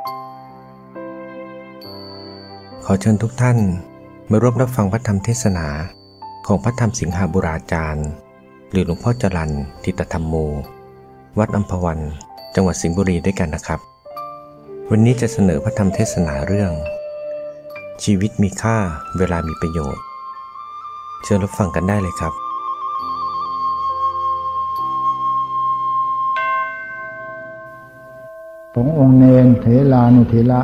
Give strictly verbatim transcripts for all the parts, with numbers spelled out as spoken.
ขอเชิญทุกท่านมาร่วมรับฟังพระธรรมเทศนาของพระธรรมสิงหบุราจารย์หรือหลวงพ่อจรัญทิตธรรมโมวัดอัมพวันจังหวัดสิงห์บุรีด้วยกันนะครับวันนี้จะเสนอพระธรรมเทศนาเรื่องชีวิตมีค่าเวลามีประโยชน์เชิญรับฟังกันได้เลยครับขององค์เนรเถรานุเถระ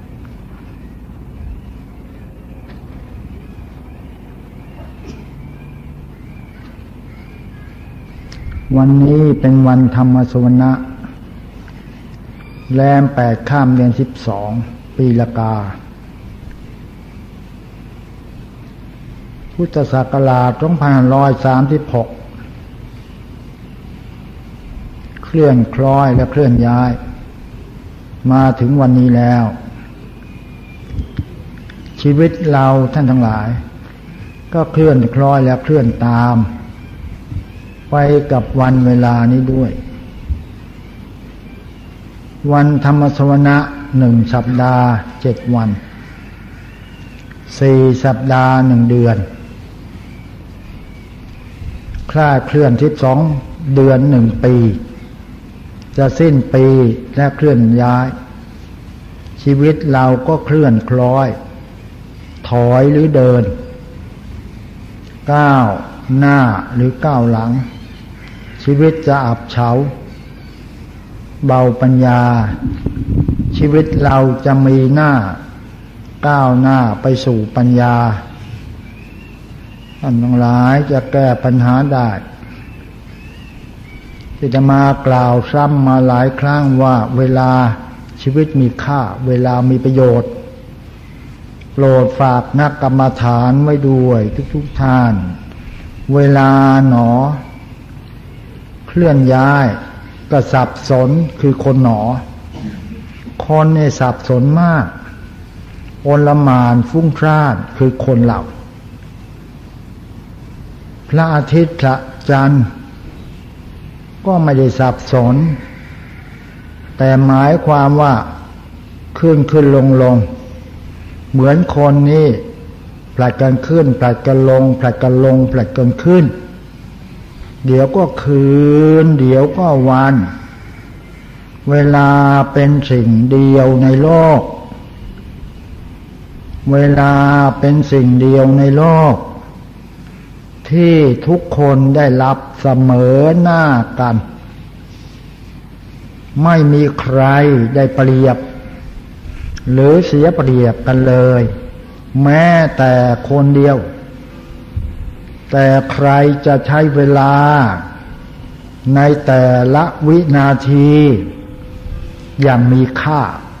วันนี้เป็นวันธรรมสวนะแรมแปดข้ามเดือนสิบสองปีละกาพุทธศักราชสองพันห้าร้อยสามสิบหกเคลื่อนคล้อยและเคลื่อนย้ายมาถึงวันนี้แล้วชีวิตเราท่านทั้งหลายก็เคลื่อนคล้อยและเคลื่อนตามไปกับวันเวลานี้ด้วยวันธรรมสวนะหนึ่งสัปดาห์เจ็ดวันสี่สัปดาห์หนึ่งเดือนคลาดเคลื่อนสิบสองเดือนหนึ่งปีจะสิ้นปีและเคลื่อนย้ายชีวิตเราก็เคลื่อนคล้อยถอยหรือเดินก้าวหน้าหรือก้าวหลังชีวิตจะอับเฉาเบาปัญญาชีวิตเราจะมีหน้าก้าวหน้าไปสู่ปัญญาท่านทั้งหลายจะแก้ปัญหาได้ที่จะมากล่าวซ้ำมาหลายครั้งว่าเวลาชีวิตมีค่าเวลามีประโยชน์โปรดฝากนักกรรมฐานไว้ด้วยทุกๆท่านเวลาหนอเคลื่อนย้ายก็สับสนคือคนหนอคนเนี่ยสับสนมากโอลหม่านฟุ้งซ่านคือคนเหล่าพระอาทิตย์พระจันทร์ก็ไม่ได้สับสนแต่หมายความว่าขึ้นขึ้นลงลงเหมือนคนนี้ผลัดกันขึ้นผลัดกันลงผลัดกันลงผลัดกันขึ้นเดี๋ยวก็คืนเดี๋ยวก็วันเวลาเป็นสิ่งเดียวในโลกเวลาเป็นสิ่งเดียวในโลกที่ทุกคนได้รับเสมอหน้ากันไม่มีใครได้เปรียบหรือเสียเปรียบกันเลยแม้แต่คนเดียวแต่ใครจะใช้เวลาในแต่ละวินาทีอย่างมีค่า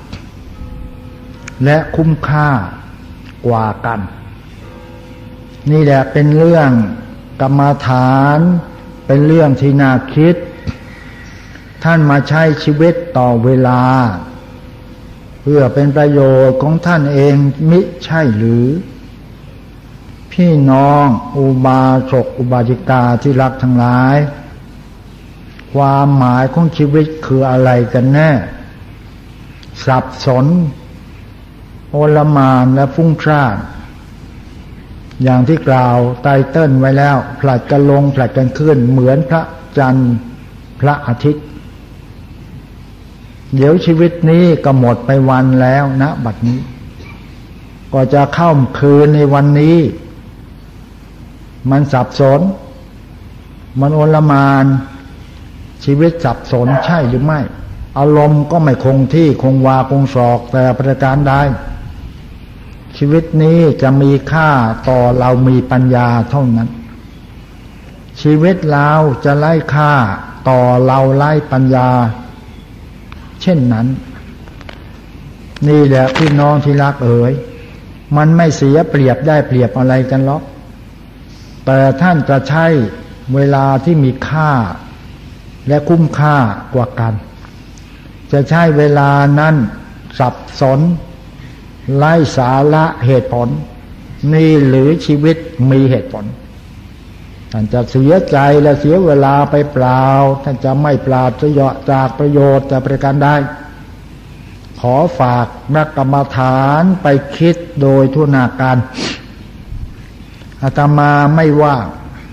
และคุ้มค่ากว่ากันนี่แหละเป็นเรื่องกรรมฐานเป็นเรื่องที่น่าคิดท่านมาใช้ชีวิตต่อเวลาเพื่อเป็นประโยชน์ของท่านเองมิใช่หรือพี่น้องอุบาสกอุบาสิกาที่รักทั้งหลายความหมายของชีวิตคืออะไรกันแน่สับสนโอลหม่านและฟุ้งซ่านอย่างที่กล่าวไตเติ้ลไว้แล้วผลัดกันลงผลัดกันขึ้นเหมือนพระจันทร์พระอาทิตย์เดี๋ยวชีวิตนี้ก็หมดไปวันแล้วนะบัดนี้ก็จะเข้าคืนในวันนี้มันสับสนมันโอลหม่านชีวิตสับสนใช่หรือไม่อารมณ์ก็ไม่คงที่คงวาคงศอกแต่ประการใดชีวิตนี้จะมีค่าต่อเรามีปัญญาเท่านั้นชีวิตเราจะไร้ค่าต่อเราไร้ปัญญาเช่นนั้นนี่แหละพี่น้องที่รักเอ๋ยมันไม่เสียเปรียบได้เปรียบอะไรกันหรอกแต่ท่านจะใช้เวลาที่มีค่าและคุ้มค่ากว่ากันจะใช้เวลานั้นสับสนไร้สาระเหตุผลนี่หรือชีวิตมีเหตุผลท่านจะเสียใจและเสียเวลาไปเปล่าท่านจะไม่ปราศจากประโยชน์แต่ประการใดขอฝากนักกรรมฐานไปคิดโดยทุนาการอาตมาไม่ว่าง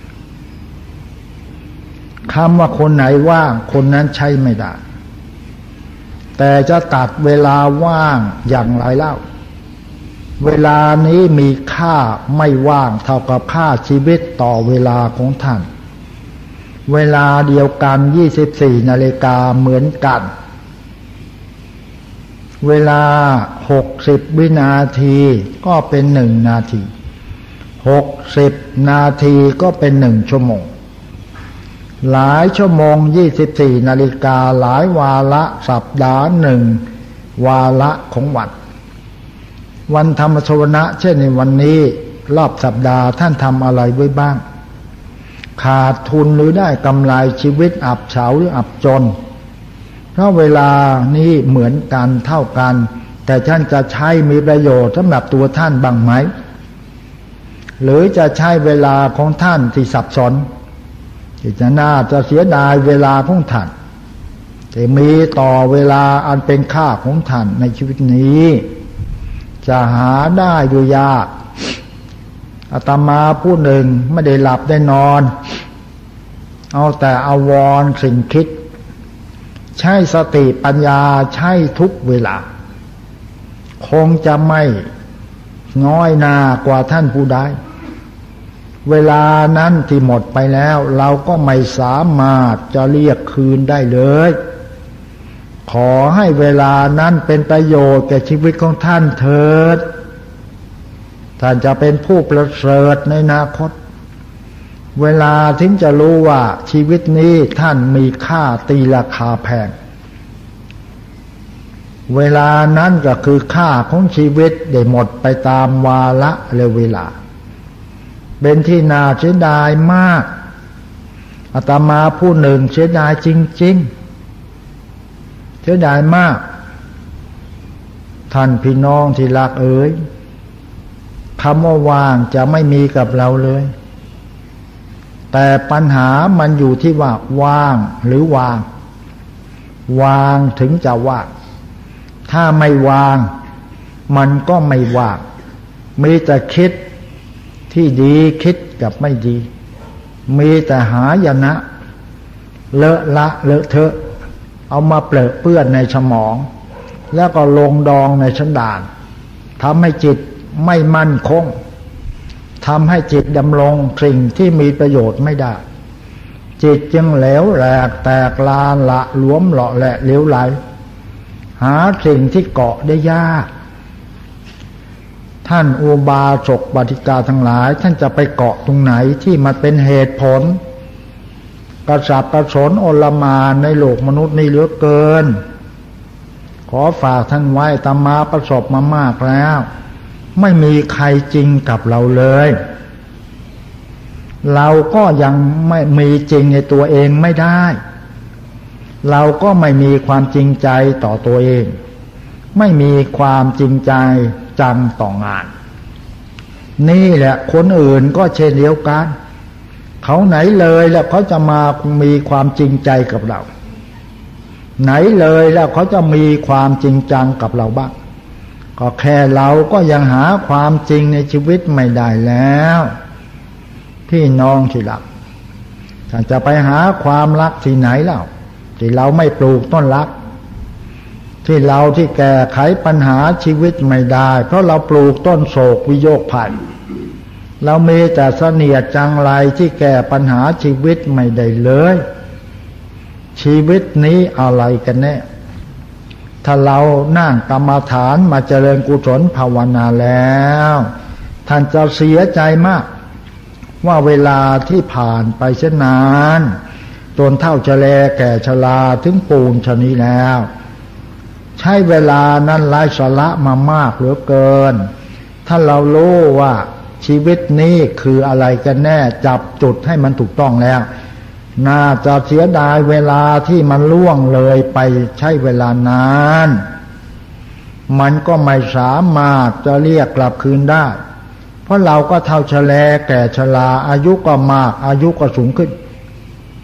คำว่าคนไหนว่างคนนั้นใช้ไม่ได้แต่จะตัดเวลาว่างอย่างไรเล่าเวลานี้มีค่าไม่ว่างเท่ากับค่าชีวิตต่อเวลาของท่านเวลาเดียวกันยี่สิบสี่นาฬิกาเหมือนกันเวลาหกสิบวินาทีก็เป็นหนึ่งนาทีหกสิบนาทีก็เป็นหนึ่งชั่วโมงหลายชั่วโมงยี่สิบสี่นาฬิกาหลายวาระสัปดาห์หนึ่งวาระของวันวันธรรมสวนะเช่นในวันนี้รอบสัปดาห์ท่านทำอะไรไว้บ้างขาดทุนหรือได้กำไรชีวิตอับเฉาหรืออับจนเพราะเวลานี้เหมือนกันเท่ากันแต่ท่านจะใช้มีประโยชน์สำหรับตัวท่านบ้างไหมหรือจะใช้เวลาของท่านที่สับสนที่จะน่าจะเสียดายเวลาของท่านแต่มีต่อเวลาอันเป็นค่าของท่านในชีวิตนี้จะหาได้อยู่ยากอาตมาผู้หนึ่งไม่ได้หลับได้นอนเอาแต่อาวรณ์สิ่งคิดใช้สติปัญญาใช้ทุกเวลาคงจะไม่น้อยหน้ากว่าท่านผู้ใดเวลานั้นที่หมดไปแล้วเราก็ไม่สามารถจะเรียกคืนได้เลยขอให้เวลานั้นเป็นประโยชน์แก่ชีวิตของท่านเถิดท่านจะเป็นผู้ประเสริฐในอนาคตเวลาถึงจะรู้ว่าชีวิตนี้ท่านมีค่าตีราคาแพงเวลานั้นก็คือค่าของชีวิตได้หมดไปตามวาระและเวลาเป็นที่น่าเสียดายมากอาตมาผู้หนึ่งเสียดายจริงๆเสียดายมากท่านพี่น้องที่รักเอ๋ยคำว่าว่างจะไม่มีกับเราเลยแต่ปัญหามันอยู่ที่ว่าว่างหรือวางวางถึงจะว่างถ้าไม่วางมันก็ไม่ว่างมีแต่คิดที่ดีคิดกับไม่ดีมีแต่หายนะเลอะละเลอะเทอะเอามาเปรอะเปื้อนในสมองแล้วก็ลงดองในสันดานทำให้จิตไม่มั่นคงทำให้จิตดำรงสิ่งที่มีประโยชน์ไม่ได้จิตจึงเหลวแหลกแตกลานละหลวมหล่อแหละเหลวไหลหาสิ่งที่เกาะได้ยากท่านอุบาสกบาติกาทั้งหลายท่านจะไปเกาะตรงไหนที่มันเป็นเหตุผลกระสับกระสนโอลหม่านในโลกมนุษย์นี่เหลือเกินขอฝากท่านไว้ตมาประสบมามากแล้วไม่มีใครจริงกับเราเลยเราก็ยังไม่มีจริงในตัวเองไม่ได้เราก็ไม่มีความจริงใจต่อตัวเองไม่มีความจริงใจจังต่องานนี่แหละคนอื่นก็เช่นเดียวกันเขาไหนเลยแล้วเขาจะมามีความจริงใจกับเราไหนเลยแล้วเขาจะมีความจริงจังกับเราบ้างก็แค่เราก็ยังหาความจริงในชีวิตไม่ได้แล้วพี่น้องที่รักท่านจะไปหาความรักที่ไหนเล่าที่เราไม่ปลูกต้นรักที่เราที่แก้ไขปัญหาชีวิตไม่ได้เพราะเราปลูกต้นโศกวิโยคภัยเรามีแต่เสนียดจังไรที่แก้ปัญหาชีวิตไม่ได้เลยชีวิตนี้อะไรกันแน่ถ้าเรานั่งกรรมฐานมาเจริญกุศลภาวนาแล้วท่านจะเสียใจมากว่าเวลาที่ผ่านไปเช่นนานจนเท่าชะแลแก่ชราถึงปูนชะนี้แล้วใช้เวลานั้นไร้สาระมามากเหลือเกินถ้าเรารู้ว่าชีวิตนี้คืออะไรกันแน่จับจุดให้มันถูกต้องแล้วน่าจะเสียดายเวลาที่มันล่วงเลยไปใช้เวลานานมันก็ไม่สามารถจะเรียกกลับคืนได้เพราะเราก็เท่าชะแลแก่ชราอายุก็มากอายุก็สูงขึ้น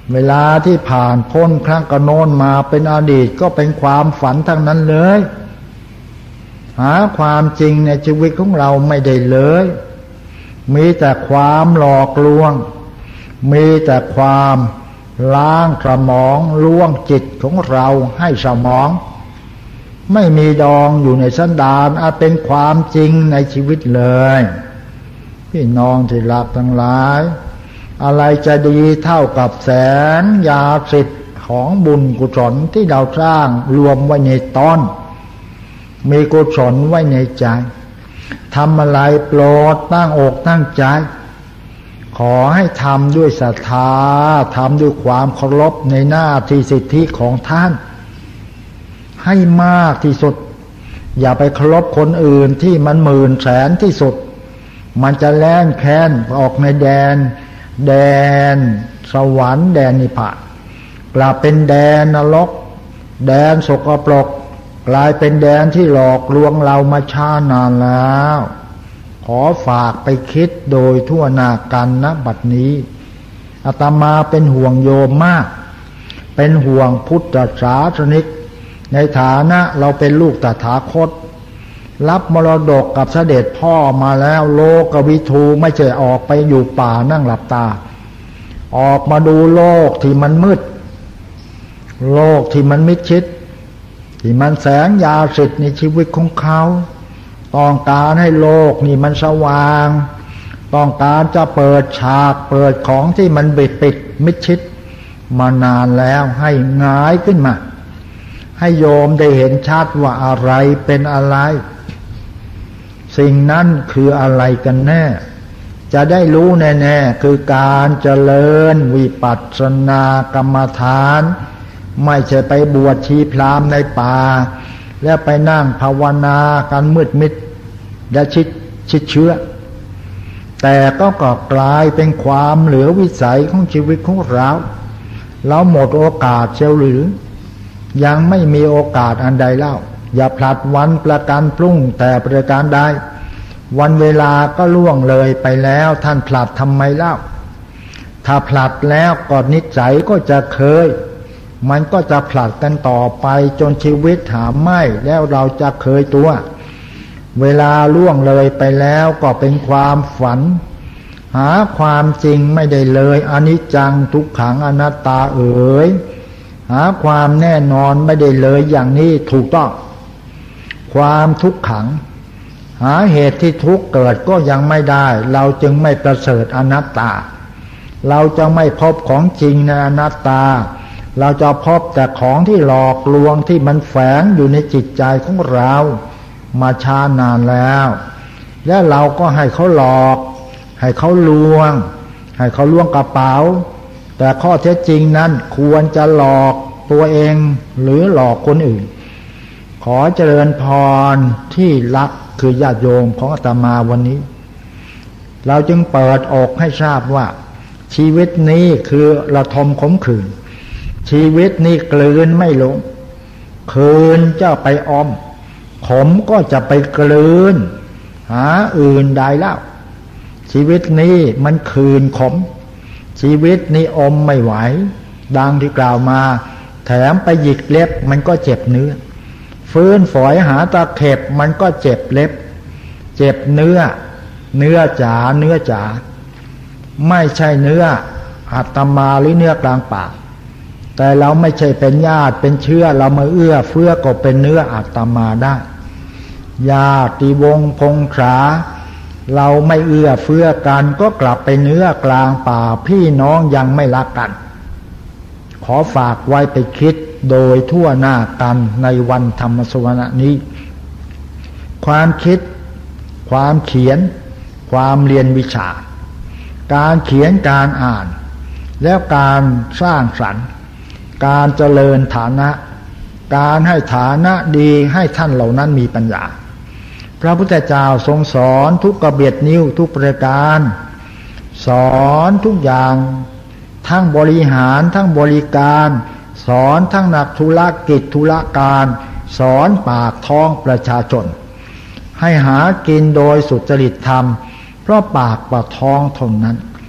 เวลาที่ผ่านพ้นครั้งกระโน้นมาเป็นอดีตก็เป็นความฝันทั้งนั้นเลยหาความจริงในชีวิตของเราไม่ได้เลยมีแต่ความหลอกลวงมีแต่ความล้างสมองล่วงจิตของเราให้สมองไม่มีดองอยู่ในสันดานอาจเป็นความจริงในชีวิตเลยพี่น้องที่รักทั้งหลายอะไรจะดีเท่ากับแสนยาสิทธิ์ของบุญกุศลที่เราสร้างรวมไว้ในตนมีกุศลไว้ในใจทำอะไรโปรดตั้งอกตั้งใจขอให้ทำด้วยศรัทธาทำด้วยความเคารพในหน้าที่สิทธิของท่านให้มากที่สุดอย่าไปเคารพคนอื่นที่มันหมื่นแสนที่สุดมันจะแล่นแค้นออกในแดนแดนสวรรค์แดนนิพพานกลายเป็นแดนนรกแดนสกปรกกลายเป็นแดนที่หลอกลวงเรามาช้านานแล้วขอฝากไปคิดโดยทั่วหน้ากันนะบัดนี้อาตมาเป็นห่วงโยมมากเป็นห่วงพุทธศาสนิกในฐานะเราเป็นลูกตถาคตรับมรดกกับเสด็จพ่อมาแล้วโลกวิทูไม่ใช่ออกไปอยู่ป่านั่งหลับตาออกมาดูโลกที่มันมืดโลกที่มันมิดชิดที่มันแสงยาสิทธิ์ในชีวิตของเขาต้องการให้โลกนี่มันสว่างต้องการจะเปิดฉากเปิดของที่มันปิดปิดมิดชิดมานานแล้วให้หงายขึ้นมาให้โยมได้เห็นชัดว่าอะไรเป็นอะไรสิ่งนั้นคืออะไรกันแน่จะได้รู้แน่ๆคือการเจริญวิปัสสนากรรมฐานไม่ใช่ไปบวชชีพราหมณ์ในป่าแล้วไปนั่งภาวนากันมืดมิดและชิดชิดเชื้อแต่ก็ก็กลายเป็นความเหลือวิสัยของชีวิตของเราเราหมดโอกาสเชียวหรือยังไม่มีโอกาสอันใดเล่าอย่าผลัดวันประกันพรุ่งแต่ประการใดวันเวลาก็ล่วงเลยไปแล้วท่านผลัดทำไมเล่าถ้าผลัดแล้วก็นิสัยก็จะเคยมันก็จะผลัดกันต่อไปจนชีวิตหาไม่แล้วเราจะเคยตัวเวลาล่วงเลยไปแล้วก็เป็นความฝันหาความจริงไม่ได้เลยอนิจจังทุกขังอนัตตาเอ๋ยหาความแน่นอนไม่ได้เลยอย่างนี้ถูกต้องความทุกขังหาเหตุที่ทุกข์เกิดก็ยังไม่ได้เราจึงไม่ประเสริฐอนัตตาเราจะไม่พบของจริงในอนัตตาเราจะพบแต่ของที่หลอกลวงที่มันแฝงอยู่ในจิตใจของเรามาช้านานแล้วและเราก็ให้เขาหลอกให้เขาลวงให้เขาลวงกระเป๋าแต่ข้อเท็จจริงนั้นควรจะหลอกตัวเองหรือหลอกคนอื่นขอเจริญพรที่รักคือญาติโยมของอาตมาวันนี้เราจึงเปิดอกให้ทราบว่าชีวิตนี้คือระทมขมขื่นชีวิตนี้กลืนไม่ลงคืนจะไปอมขมก็จะไปกลืนหาอื่นใดแล้วชีวิตนี้มันคืนขมชีวิตนี้อมไม่ไหวดังที่กล่าวมาแถมไปหยิกเล็บมันก็เจ็บเนื้อฟื้นฝอยหาตะเข็บมันก็เจ็บเล็บเจ็บเนื้อเนื้อจ๋าเนื้อจ๋าไม่ใช่เนื้ออาตมาหรือเนื้อกลางปากแต่เราไม่ใช่เป็นญาติเป็นเชื้อเรามาเอื้อเฟื้อก็เป็นเนื้ออาตมาได้ญาติวงศ์พงษาเราไม่เอื้อเฟื้อกันก็กลับไปเนื้อกลางป่าพี่น้องยังไม่รักกันขอฝากไว้ไปคิดโดยทั่วหน้ากันในวันธรรมสวนะนี้ความคิดความเขียนความเรียนวิชาการเขียนการอ่านแล้วการสร้างสรรค์การเจริญฐานะการให้ฐานะดีให้ท่านเหล่านั้นมีปัญญาพระพุทธเจ้าทรงสอนทุกกระเบียดนิ้วทุกประการสอนทุกอย่างทั้งบริหารทั้งบริการสอนทั้งนักธุรกิจธุรการสอนปากท้องประชาชนให้หากินโดยสุจริตธรรมเพราะปากปากท้องเท่านั้น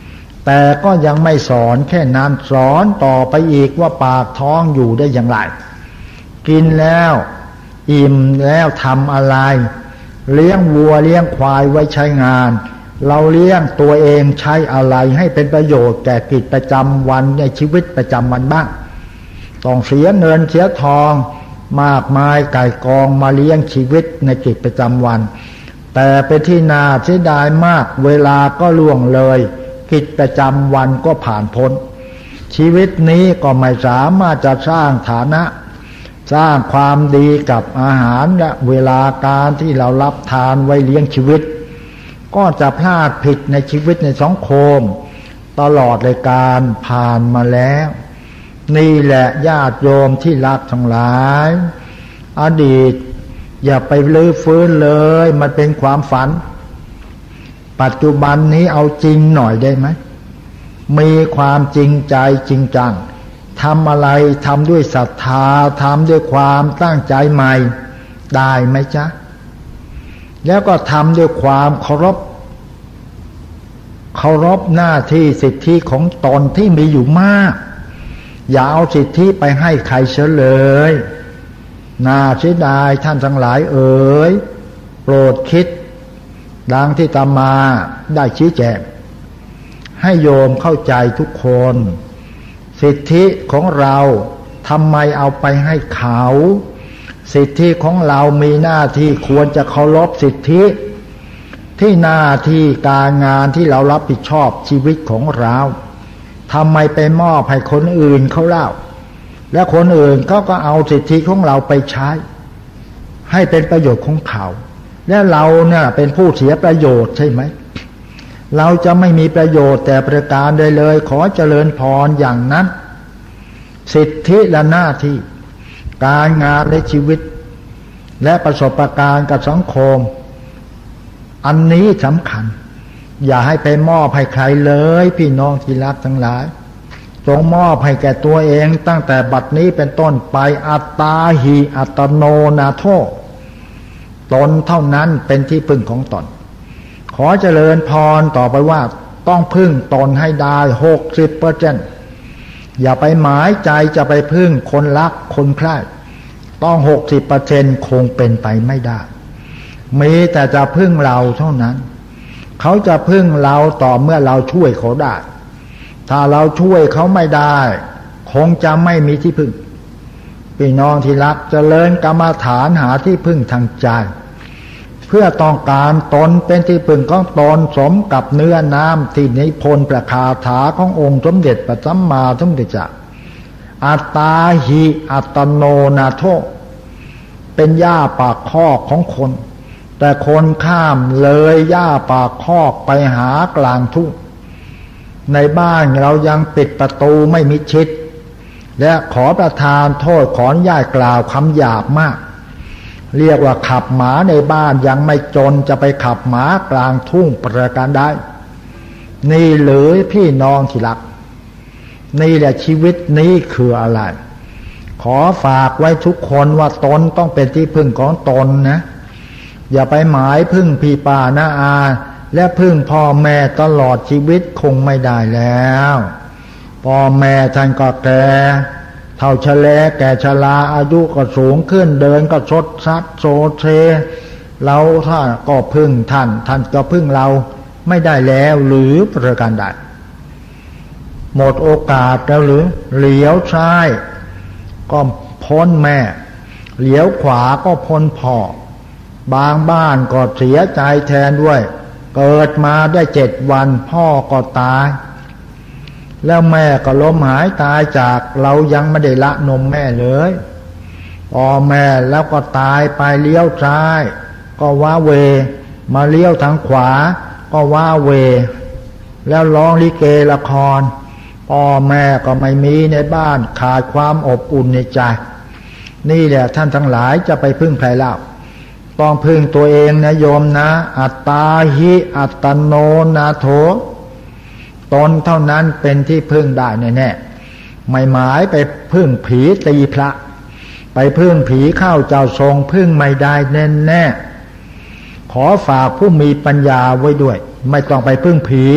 แต่ก็ยังไม่สอนแค่นั้นสอนต่อไปอีกว่าปากท้องอยู่ได้อย่างไรกินแล้วอิ่มแล้วทำอะไรเลี้ยงวัวเลี้ยงควายไว้ใช้งานเราเลี้ยงตัวเองใช้อะไรให้เป็นประโยชน์แก่กิจประจำวันในชีวิตประจำวันบ้างต้องเสียเงินเสียทองมากมายไก่กองมาเลี้ยงชีวิตในกิจประจำวันแต่เป็นที่น่าเสียดายมากเวลาก็ล่วงเลยกิจประจำวันก็ผ่านพ้นชีวิตนี้ก็ไม่สามารถจะสร้างฐานะสร้างความดีกับอาหารและเวลาการที่เรารับทานไว้เลี้ยงชีวิตก็จะพลาดผิดในชีวิตในสังคมตลอดรายการผ่านมาแล้วนี่แหละญาติโยมที่รักทั้งหลายอดีตอย่าไปลื้อฟื้นเลยมันเป็นความฝันปัจจุบันนี้เอาจริงหน่อยได้ไหมมีความจริงใจจริงจังทำอะไรทำด้วยศรัทธาทำด้วยความตั้งใจใหม่ได้ไหมจ๊ะแล้วก็ทำด้วยความเคารพเคารพหน้าที่สิทธิของตนที่มีอยู่มากอย่าเอาสิทธิไปให้ใครเสียเลยน่าเสียดายท่านทั้งหลายเอ๋ยโปรดคิดดังที่ตามมาได้ชี้แจงให้โยมเข้าใจทุกคนสิทธิของเราทำไมเอาไปให้เขาสิทธิของเรามีหน้าที่ควรจะเคารพสิทธิที่หน้าที่การงานที่เรารับผิดชอบชีวิตของเราทำไมไปมอบให้คนอื่นเขาเล่าและคนอื่นเขาก็เอาสิทธิของเราไปใช้ให้เป็นประโยชน์ของเขาและเราเนี่ยเป็นผู้เสียประโยชน์ใช่ไหมเราจะไม่มีประโยชน์แต่ประการใดเลยขอเจริญพรอย่างนั้นสิทธิและหน้าที่การงานในชีวิตและประสบการณ์กับสังคมอันนี้สำคัญอย่าให้ไปมอบให้ใครเลยพี่น้องที่รักทั้งหลายจงมอบให้แก่ตัวเองตั้งแต่บัดนี้เป็นต้นไปอัตตาหิอัตโนนาโถตนเท่านั้นเป็นที่พึ่งของตนขอเจริญพรต่อไปว่าต้องพึ่งตนให้ได้หกสิบเปอร์เซ็นต์อย่าไปหมายใจจะไปพึ่งคนรักคนใคร่ต้องหกสิบเปอร์เซ็นต์คงเป็นไปไม่ได้มีแต่จะพึ่งเราเท่านั้นเขาจะพึ่งเราต่อเมื่อเราช่วยเขาได้ถ้าเราช่วยเขาไม่ได้คงจะไม่มีที่พึ่งพี่น้องที่รักเจริญกรรมฐานหาที่พึ่งทางใจเพื่อต้องการตนเป็นที่พึ่งของตนสมกับเนื้อน้ำที่นิพนธ์ประคาถาขององค์สมเด็จพระสัมมาสัมพุทธเจ้าอัตตาหิอัตโนนาโถเป็นหญ้าปากคอกของคนแต่คนข้ามเลยหญ้าปากคอกไปหากลางทุ่งในบ้านเรายังปิดประตูไม่มิดชิดและขอประทานโทษขออนุญาตกล่าวคำหยาบมากเรียกว่าขับหมาในบ้านยังไม่จนจะไปขับหมากลางทุ่งประการได้นี่หรือพี่น้องที่รักนี่แหละชีวิตนี้คืออะไรขอฝากไว้ทุกคนว่าตนต้องเป็นที่พึ่งของตนนะอย่าไปหมายพึ่งพี่ป้าน้าอาและพึ่งพ่อแม่ตลอดชีวิตคงไม่ได้แล้วพ่อแม่ท่านก็แก่เท่าชะแลแก่ชราอายุก็สูงขึ้นเดินก็ชดชัดโซเซเราถ้าก็พึ่งท่านท่านก็พึ่งเราไม่ได้แล้วหรือประการใดหมดโอกาสแล้วหรือเหลียวซ้ายก็พ้นแม่เหลียวขวาก็พ้นพ่อบางบ้านก็เสียใจแทนด้วยเกิดมาได้เจ็ดวันพ่อก็ตายแล้วแม่ก็ล้มหายตายจากเรายังไม่ได้ละนมแม่เลยพอแม่แล้วก็ตายไปเลี้ยวซ้ายก็ว้าเวมาเลี้ยวทางขวาก็ว้าเวแล้วร้องลิเกละครพ่อแม่ก็ไม่มีในบ้านขาดความอบอุ่นในใจนี่แหละท่านทั้งหลายจะไปพึ่งใครเล่าต้องพึ่งตัวเองนะโยมนะอัตตาหิอัตโนนาโถตนเท่านั้นเป็นที่พึ่งได้แน่ๆไม่หมายไปพึ่งผีตีพระไปพึ่งผีเข้าเจ้าทรงพึ่งไม่ได้แน่ๆขอฝากผู้มีปัญญาไว้ด้วยไม่ต้องไปพึ่งผี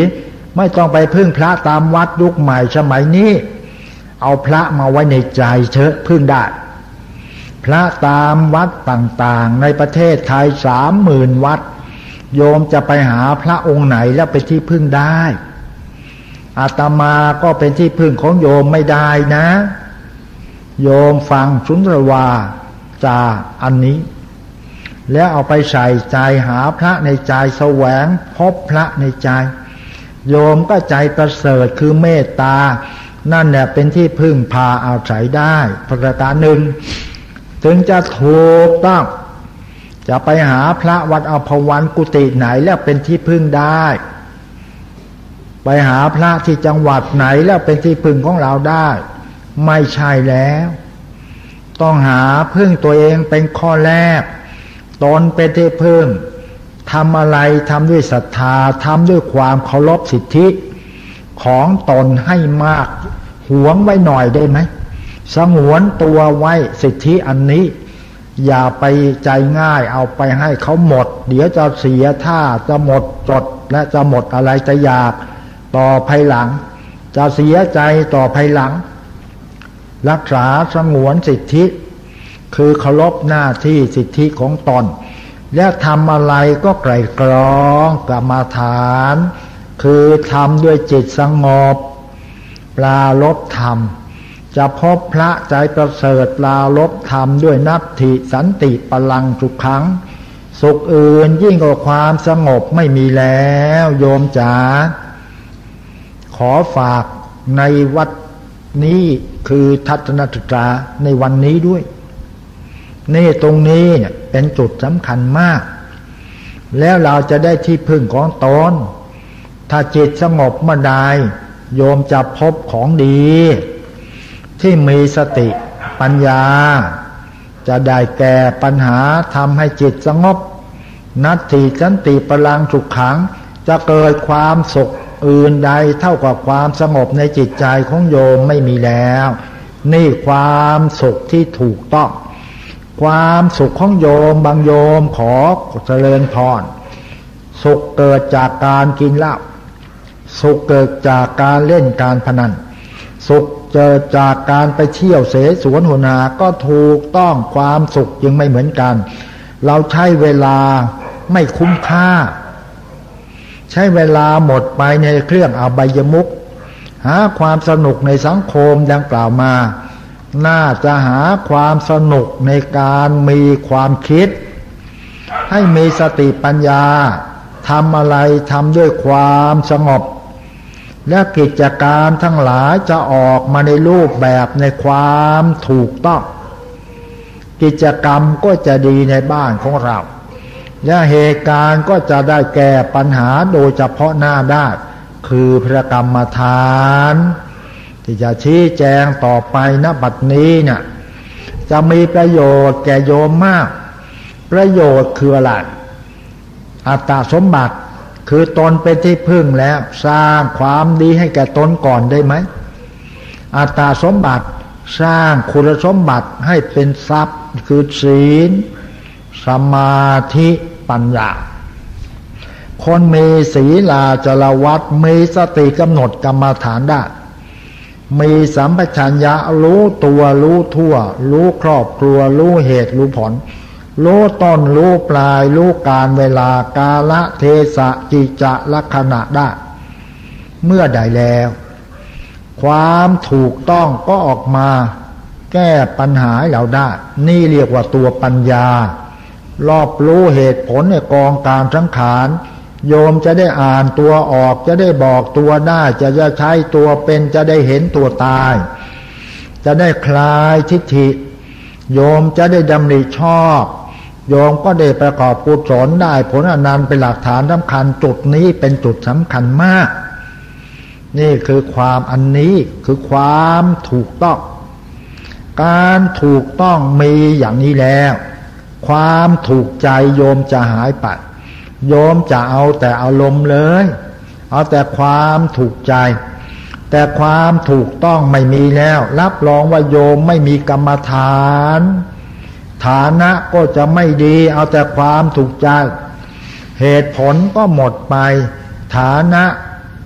ไม่ต้องไปพึ่งพระตามวัดยุคใหม่สมัยนี้เอาพระมาไว้ในใจเถอะพึ่งได้พระตามวัดต่างๆในประเทศไทยสามหมื่นวัดโยมจะไปหาพระองค์ไหนแล้วเป็นที่พึ่งได้อาตมาก็เป็นที่พึ่งของโยมไม่ได้นะโยมฟังสุนทรวาจาอันนี้แล้วเอาไปใส่ใจหาพระในใจแสวงพบพระในใจโยมก็ใจประเสริฐคือเมตตานั่นแหละเป็นที่พึ่งพาอาศัยได้ประการหนึ่งถึงจะถูกต้องจะไปหาพระวัดอัมพวันกุฏิไหนแล้วเป็นที่พึ่งได้ไปหาพระที่จังหวัดไหนแล้วเป็นที่พึ่งของเราได้ไม่ใช่แล้วต้องหาพึ่งตัวเองเป็นข้อแรกตนเป็นที่พึ่งทำอะไรทำด้วยศรัทธาทำด้วยความเคารพสิทธิของตนให้มากหวงไว้หน่อยได้ไหมสงวนตัวไว้สิทธิอันนี้อย่าไปใจง่ายเอาไปให้เขาหมดเดี๋ยวจะเสียท่าจะหมดจดและจะหมดอะไรจะอยากต่อภายหลังจะเสียใจต่อภายหลังรักษาสงวนสิทธิคือเคารพหน้าที่สิทธิของตนและทำอะไรก็ไกลกรองกรรมฐานคือทำด้วยจิตสงบปราลบธรรมจะพบพระใจประเสริฐปราลบธรรมด้วยนัตถิสันติพลังสุขขังสุขอื่นยิ่งกว่าความสงบไม่มีแล้วโยมจ๋าขอฝากในวัดนี้คือทัศนศึกษาในวันนี้ด้วยนี่ตรงนี้เนี่ยเป็นจุดสำคัญมากแล้วเราจะได้ที่พึ่งของตนถ้าจิตสงบเมื่อใดโยมจะพบของดีที่มีสติปัญญาจะได้แก้ปัญหาทำให้จิตสงบนัตถิสันติพลังสุขขังจะเกิดความสุขอื่นใดเท่ากับความสงบในจิตใจของโยมไม่มีแล้วนี่ความสุขที่ถูกต้องความสุขของโยมบางโยมขอเจริญพรสุขเกิดจากการกินเหล้าสุขเกิดจากการเล่นการพนันสุขเกิดจากการไปเที่ยวเสสวนหัวนาก็ถูกต้องความสุขยังไม่เหมือนกันเราใช้เวลาไม่คุ้มค่าใช้เวลาหมดไปในเครื่องอบายมุขหาความสนุกในสังคมดังกล่าวมาน่าจะหาความสนุกในการมีความคิดให้มีสติปัญญาทำอะไรทำด้วยความสงบและกิจการทั้งหลายจะออกมาในรูปแบบในความถูกต้องกิจกรรมก็จะดีในบ้านของเราและเหตุการณ์ก็จะได้แก้ปัญหาโดยเฉพาะหน้าได้คือพระกรรมฐานที่จะชี้แจงต่อไปณบัดนี้เนี่ยจะมีประโยชน์แก่โยมมากประโยชน์คืออะไรอัตตสมบัติคือตนเป็นที่พึ่งแล้วสร้างความดีให้แก่ตนก่อนได้ไหมอัตตสมบัติสร้างคุณสมบัติให้เป็นทรัพย์คือศีลสมาธิปัญญาคนมีศีลาจารวัตมีสติกำหนดกรรมฐานได้มีสัมปชัญญะรู้ตัวรู้ทั่วรู้ครอบครัวรู้เหตุรู้ผลรู้ต้นรู้ปลายรู้การเวลากาลเทศะจิจะลักษณะได้เมื่อใดแล้วความถูกต้องก็ออกมาแก้ปัญหาเราได้นี่เรียกว่าตัวปัญญารอบรู้เหตุผลในกองการสังขารโยมจะได้อ่านตัวออกจะได้บอกตัวได้จะจะใช้ตัวเป็นจะได้เห็นตัวตายจะได้คลายทิฏฐิโยมจะได้ดำริชอบโยมก็ได้ประกอบกุศลได้ผลอนันต์เป็นหลักฐานสำคัญจุดนี้เป็นจุดสำคัญมากนี่คือความอันนี้คือความถูกต้องการถูกต้องมีอย่างนี้แล้วความถูกใจโยมจะหายไปโยมจะเอาแต่อารมณ์เลยเอาแต่ความถูกใจแต่ความถูกต้องไม่มีแล้วรับรองว่าโยมไม่มีกรรมฐานฐานะก็จะไม่ดีเอาแต่ความถูกใจเหตุผลก็หมดไปฐานะ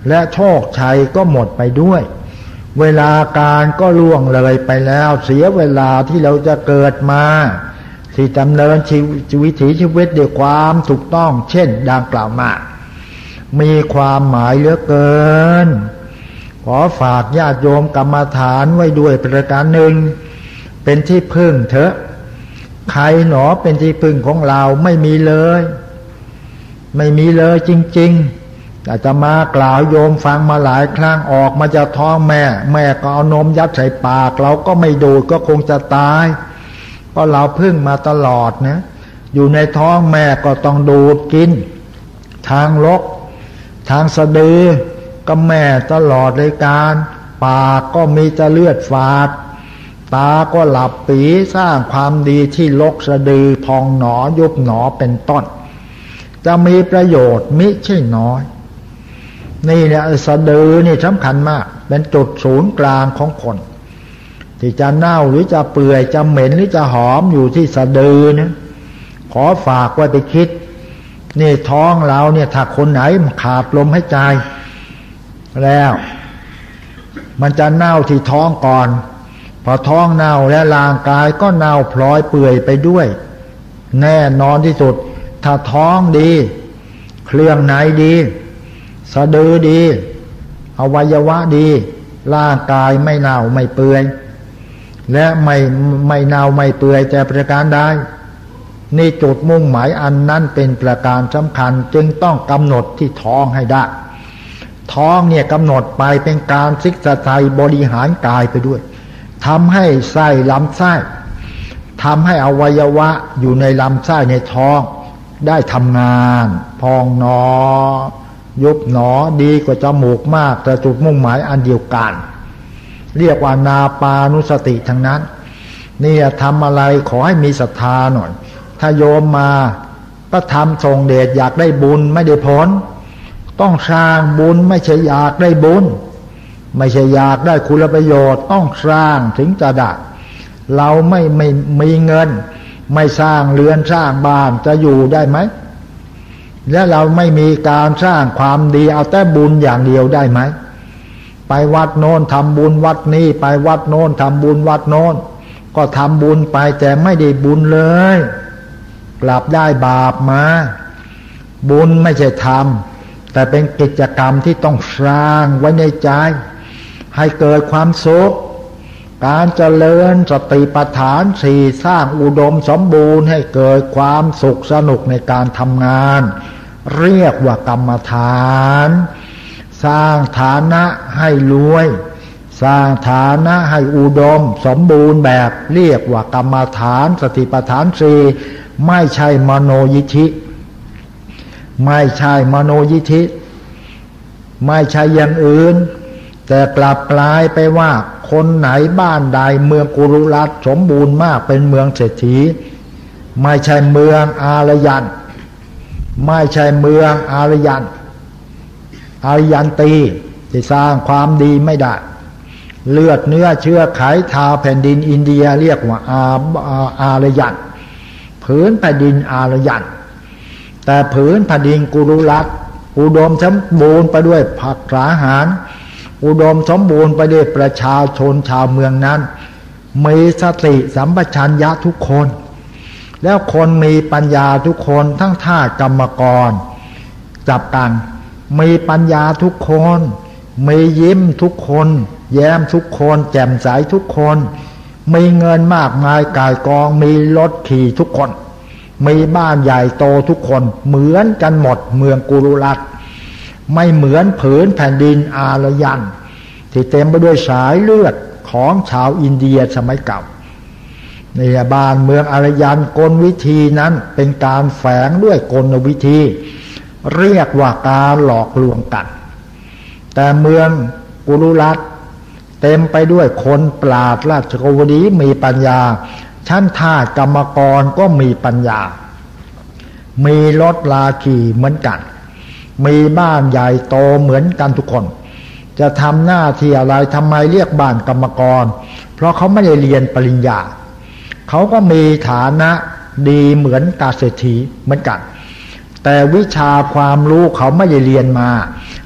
และโชคชัยก็หมดไปด้วยเวลาการก็ล่วงเลยไปแล้วเสียเวลาที่เราจะเกิดมาที่ดำเนินชีวิตชีวิตด้วยความถูกต้องเช่นดังกล่าวมามีความหมายเหลือเกินขอฝากญาติโยมกรรมฐานไว้ด้วยประการหนึ่งเป็นที่พึ่งเถอะใครหนอเป็นที่พึ่งของเราไม่มีเลยไม่มีเลยจริงๆอาตมากล่าวโยมฟังมาหลายครั้งออกมาจากท้องแม่แม่ก็เอานมยัดใส่ปากเราก็ไม่ดูดก็คงจะตายเพราะเราพึ่งมาตลอดนะอยู่ในท้องแม่ก็ต้องดูดกินทางลกทางสะดือก็แม่ตลอดเลยการปากก็มีแต่เลือดฝาดตาก็หลับปีสร้างความดีที่ลกสะดือพองหนอยุบหนอเป็นต้นจะมีประโยชน์มิใช่น้อยนี่เนี่ยสะดือนี่สำคัญมากเป็นจุดศูนย์กลางของคนที่จะเน่าหรือจะเปื่อยจะเหม็นหรือจะหอมอยู่ที่สะดือนะขอฝากไว้ไปคิดนี่ท้องเราเนี่ยถ้าคนไหนขาดลมหายใจแล้วมันจะเน่าที่ท้องก่อนพอท้องเน่าและร่างกายก็เน่าพลอยเปื่อยไปด้วยแน่นอนที่สุดถ้าท้องดีเครื่องในดีสะดือดีอวัยวะดีร่างกายไม่เน่าไม่เปื่อยและไม่ไม่เน่าไม่เปื่อยแต่ประการใดนี่จุดมุ่งหมายอันนั้นเป็นประการสำคัญจึงต้องกำหนดที่ท้องให้ได้ท้องเนี่ยกำหนดไปเป็นการศึกษาใจบริหารกายไปด้วยทำให้ไส้ลำไส้ทำให้อวัยวะอยู่ในลำไส้ในท้องได้ทำงานพองหนอยุบหนอดีกว่าจมูกมากแต่จุดมุ่งหมายอันเดียวกันเรียกว่านาปานุสติทั้งนั้นนี่ทำอะไรขอให้มีศรัทธาหน่อยถ้าโยมมาก็ทำทรงเดชอยากได้บุญไม่ได้ผลต้องสร้างบุญไม่ใช่อยากได้บุญไม่ใช่อยากได้คุณประโยชน์ต้องสร้างถึงจะได้เราไม่ไม่มีเงินไม่สร้างเรือนสร้างบ้านจะอยู่ได้ไหมและเราไม่มีการสร้างความดีเอาแต่บุญอย่างเดียวได้ไหมไปวัดโน้นทำบุญวัดนี้ไปวัดโน้นทำบุญวัดโน้นก็ทำบุญไปแต่ไม่ได้บุญเลยกลับได้บาปมาบุญไม่ใช่ทำแต่เป็นกิจกรรมที่ต้องสร้างไว้ในใจให้เกิดความสุขการเจริญสติปัฏฐานสี่สร้างอุดมสมบูรณ์ให้เกิดความสุขสนุกในการทำงานเรียกว่ากรรมฐานสร้างฐานะให้รวยสร้างฐานะให้อุดมสมบูรณ์แบบเรียกว่ากรรมฐานสติปัฏฐานสี่ไม่ใช่มโนยิทธิไม่ใช่มโนยิทธิไม่ใช่อย่างอื่นแต่กลับกลายไปว่าคนไหนบ้านใดเมืองกุรุรัตสมบูรณ์มากเป็นเมืองเศรษฐีไม่ใช่เมืองอารยันไม่ใช่เมืองอารยันอารยันตีที่สร้างความดีไม่ได้เลือดเนื้อเชื้อไขทาแผ่นดินอินเดียเรียกว่าอาอารยันผืนแผ่นดินอารยันแต่ผืนแผ่นดินกุรุรัตอุดมสมบูรณ์ไปด้วยผักอาหารอุดมสมบูรณ์ไปด้วยประชาชนชาวเมืองนั้นมีสติสัมปชัญญะทุกคนแล้วคนมีปัญญาทุกคนทั้งทาสกรรมกรจับกันมีปัญญาทุกคนมียิ้มทุกคนแย้มทุกคนแจ่มใสทุกคนมีเงินมากมายกายกองมีรถขี่ทุกคนมีบ้านใหญ่โตทุกคนเหมือนกันหมดเมืองกุรุรัตไม่เหมือนผืนแผ่นดินอารยันที่เต็มไปด้วยสายเลือดของชาวอินเดียสมัยเก่าในบ้านเมืองอารยันกลวิธีนั้นเป็นการแฝงด้วยกลวิธีเรียกว่าการหลอกลวงกันแต่เมืองกุรุรัตเต็มไปด้วยคนปราชญ์ราชโกวดีมีปัญญาชั้นทาสกรรมกรก็มีปัญญามีรถลาขี่เหมือนกันมีบ้านใหญ่โตเหมือนกันทุกคนจะทำหน้าที่อะไรทำไมเรียกบ้านกรรมกรเพราะเขาไม่ได้เรียนปริญญาเขาก็มีฐานะดีเหมือนกาเศรษฐีเหมือนกันแต่วิชาความรู้เขาไม่ได้เรียนมา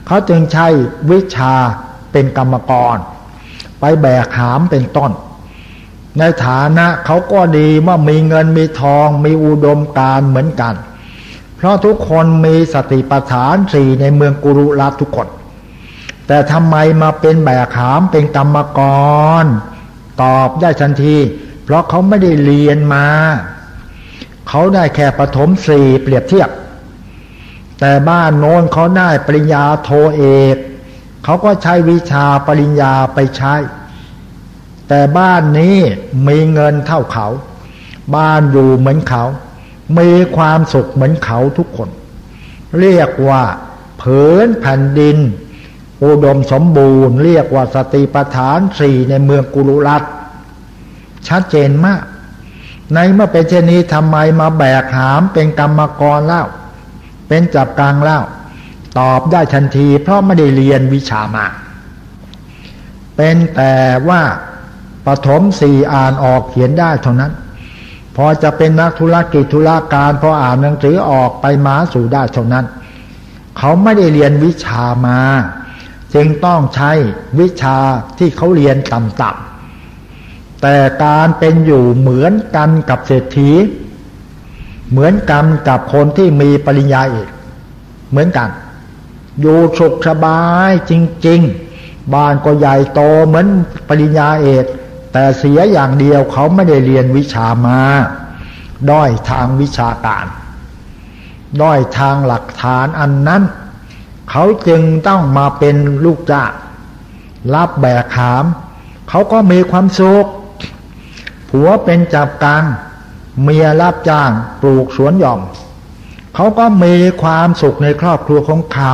เขาจึงใช้วิชาเป็นกรรมกรไปแบกหามเป็นต้นในฐานะเขาก็ดีว่ามีเงินมีทองมีอุดมการณ์เหมือนกันเพราะทุกคนมีสติปัฏฐานสี่ในเมืองกุรุรัตทุกคนแต่ทำไมมาเป็นแบกหามเป็นกรรมกรตอบได้ทันทีเพราะเขาไม่ได้เรียนมาเขาได้แค่ประถมสี่เปรียบเทียบแต่บ้านโน้นเขาได้ปริญญาโทเอกเขาก็ใช้วิชาปริญญาไปใช้แต่บ้านนี้มีเงินเท่าเขาบ้านอยู่เหมือนเขามีความสุขเหมือนเขาทุกคนเรียกว่าผืนแผ่นดินอุดมสมบูรณ์เรียกว่าสติปัฏฐานสี่ในเมืองกุรุรัตชัดเจนมากในเมื่อเป็นเช่นนี้ทำไมมาแบกหามเป็นกรรมกรเล่าเป็นจับกลางเล่าตอบได้ทันทีเพราะไม่ได้เรียนวิชามาเป็นแต่ว่าปฐมสี่อ่านออกเขียนได้เท่านั้นพอจะเป็นนักธุรกิจธุรการพออ่านหนังสือออกไปมาสู่ได้เท่านั้นเขาไม่ได้เรียนวิชามาจึงต้องใช้วิชาที่เขาเรียนต่ำๆแต่การเป็นอยู่เหมือนกันกับเศรษฐีเหมือนกันกับคนที่มีปริญญาเอกเหมือนกันอยู่สุขสบายจริงๆบ้านก็ใหญ่โตเหมือนปริญญาเอกแต่เสียอย่างเดียวเขาไม่ได้เรียนวิชามาด้อยทางวิชาการด้อยทางหลักฐานอันนั้นเขาจึงต้องมาเป็นลูกจ้างรับแบกหามเขาก็มีความสุขผัวเป็นจับกังเมียรับจ้างปลูกสวนหย่อมเขาก็มีความสุขในครอบครัวของเขา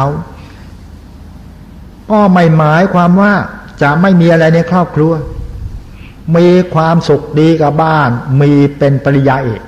ก็ไม่หมายความว่าจะไม่มีอะไรในครอบครัวมีความสุขดีกับบ้านมีเป็นปริญญาเอก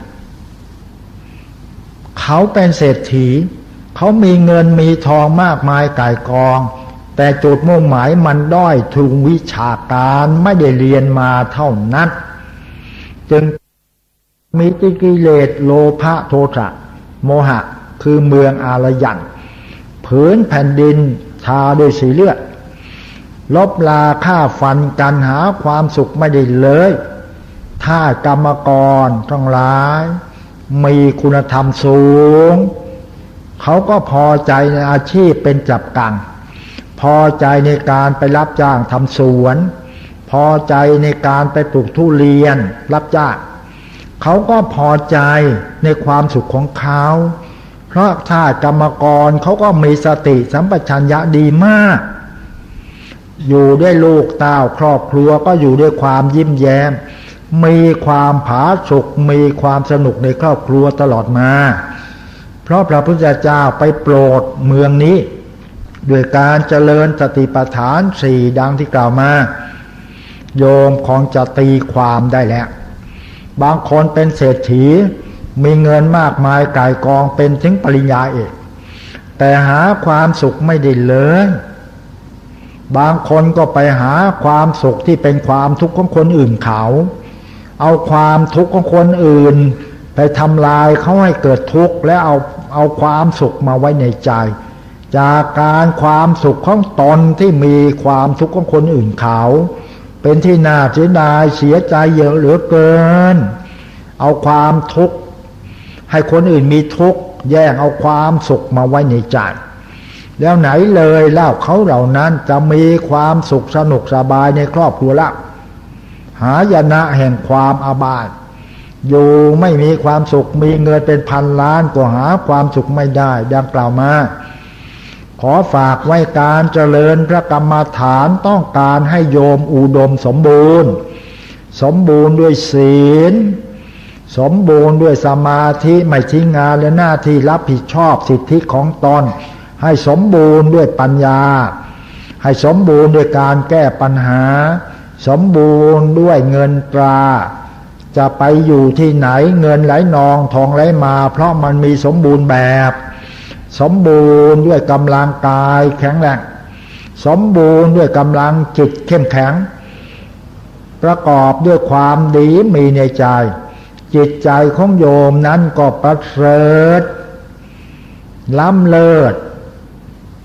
เขาเป็นเศรษฐีเขามีเงินมีทองมากมายก่ายกองแต่จุดมุ่งหมายมันด้อยทุนวิชาการไม่ได้เรียนมาเท่านั้นจึงมีกิเลสโลภะโทสะโมหะคือเมืองอารยันผืนแผ่นดินทาด้วยสีเลือดลบลาฆ่าฟันกันหาความสุขไม่ได้เลยถ้ากรรมกรทั้งหลายมีคุณธรรมสูงเขาก็พอใจในอาชีพเป็นจับกังพอใจในการไปรับจ้างทำสวนพอใจในการไปปลูกทุเรียนรับจ้างเขาก็พอใจในความสุขของเขาเพราะถ้ากรรมกรเขาก็มีสติสัมปชัญญะดีมากอยู่ด้วยลูกเต้าครอบครัวก็อยู่ด้วยความยิ้มแย้มมีความผาสุกมีความสนุกในครอบครัวตลอดมาเพราะพระพุทธเจ้าไปโปรดเมืองนี้ด้วยการเจริญสติปัฏฐานสี่ดังที่กล่าวมาโยมคงจะตีความได้แล้วบางคนเป็นเศรษฐีมีเงินมากมายก่ายกองเป็นถึงปริญญาเอกแต่หาความสุขไม่ได้เลยบางคนก็ไปหาความสุขที่เป็นความทุกข์ของคนอื่นเขาเอาความทุกข์ของคนอื่นไปทำลายเขาให้เกิดทุกข์และเอาเอาความสุขมาไว้ในใจจากการความสุขของตนที่มีความทุกข์ของคนอื่นเขาเป็นที่น่าเสียดายเสียใจเยอะเหลือเกินเอาความทุกข์ให้คนอื่นมีทุกข์แย่งเอาความสุขมาไว้ในใจแล้วไหนเลยเล่าเขาเหล่านั้นจะมีความสุขสนุกสบายในครอบครัวละหายนะแห่งความอาบายอยู่ไม่มีความสุขมีเงินเป็นพันล้านก็หาความสุขไม่ได้ดังกล่าวมาขอฝากไว้การเจริญพระกรรมฐานต้องการให้โยมอุดมสมบูรณ์สมบูรณ์ด้วยศีลสมบูรณ์ด้วยสมาธิไม่ทิ้งงานและหน้าที่รับผิดชอบสิทธิของตนให้สมบูรณ์ด้วยปัญญาให้สมบูรณ์ด้วยการแก้ปัญหาสมบูรณ์ด้วยเงินตราจะไปอยู่ที่ไหนเงินไหลนองทองไหลมาเพราะมันมีสมบูรณ์แบบสมบูรณ์ด้วยกำลังกายแข็งแรงสมบูรณ์ด้วยกำลังจิตเข้มแข็งประกอบด้วยความดีมีในใจจิตใจของโยมนั้นก็ประเสริฐล้ำเลิศ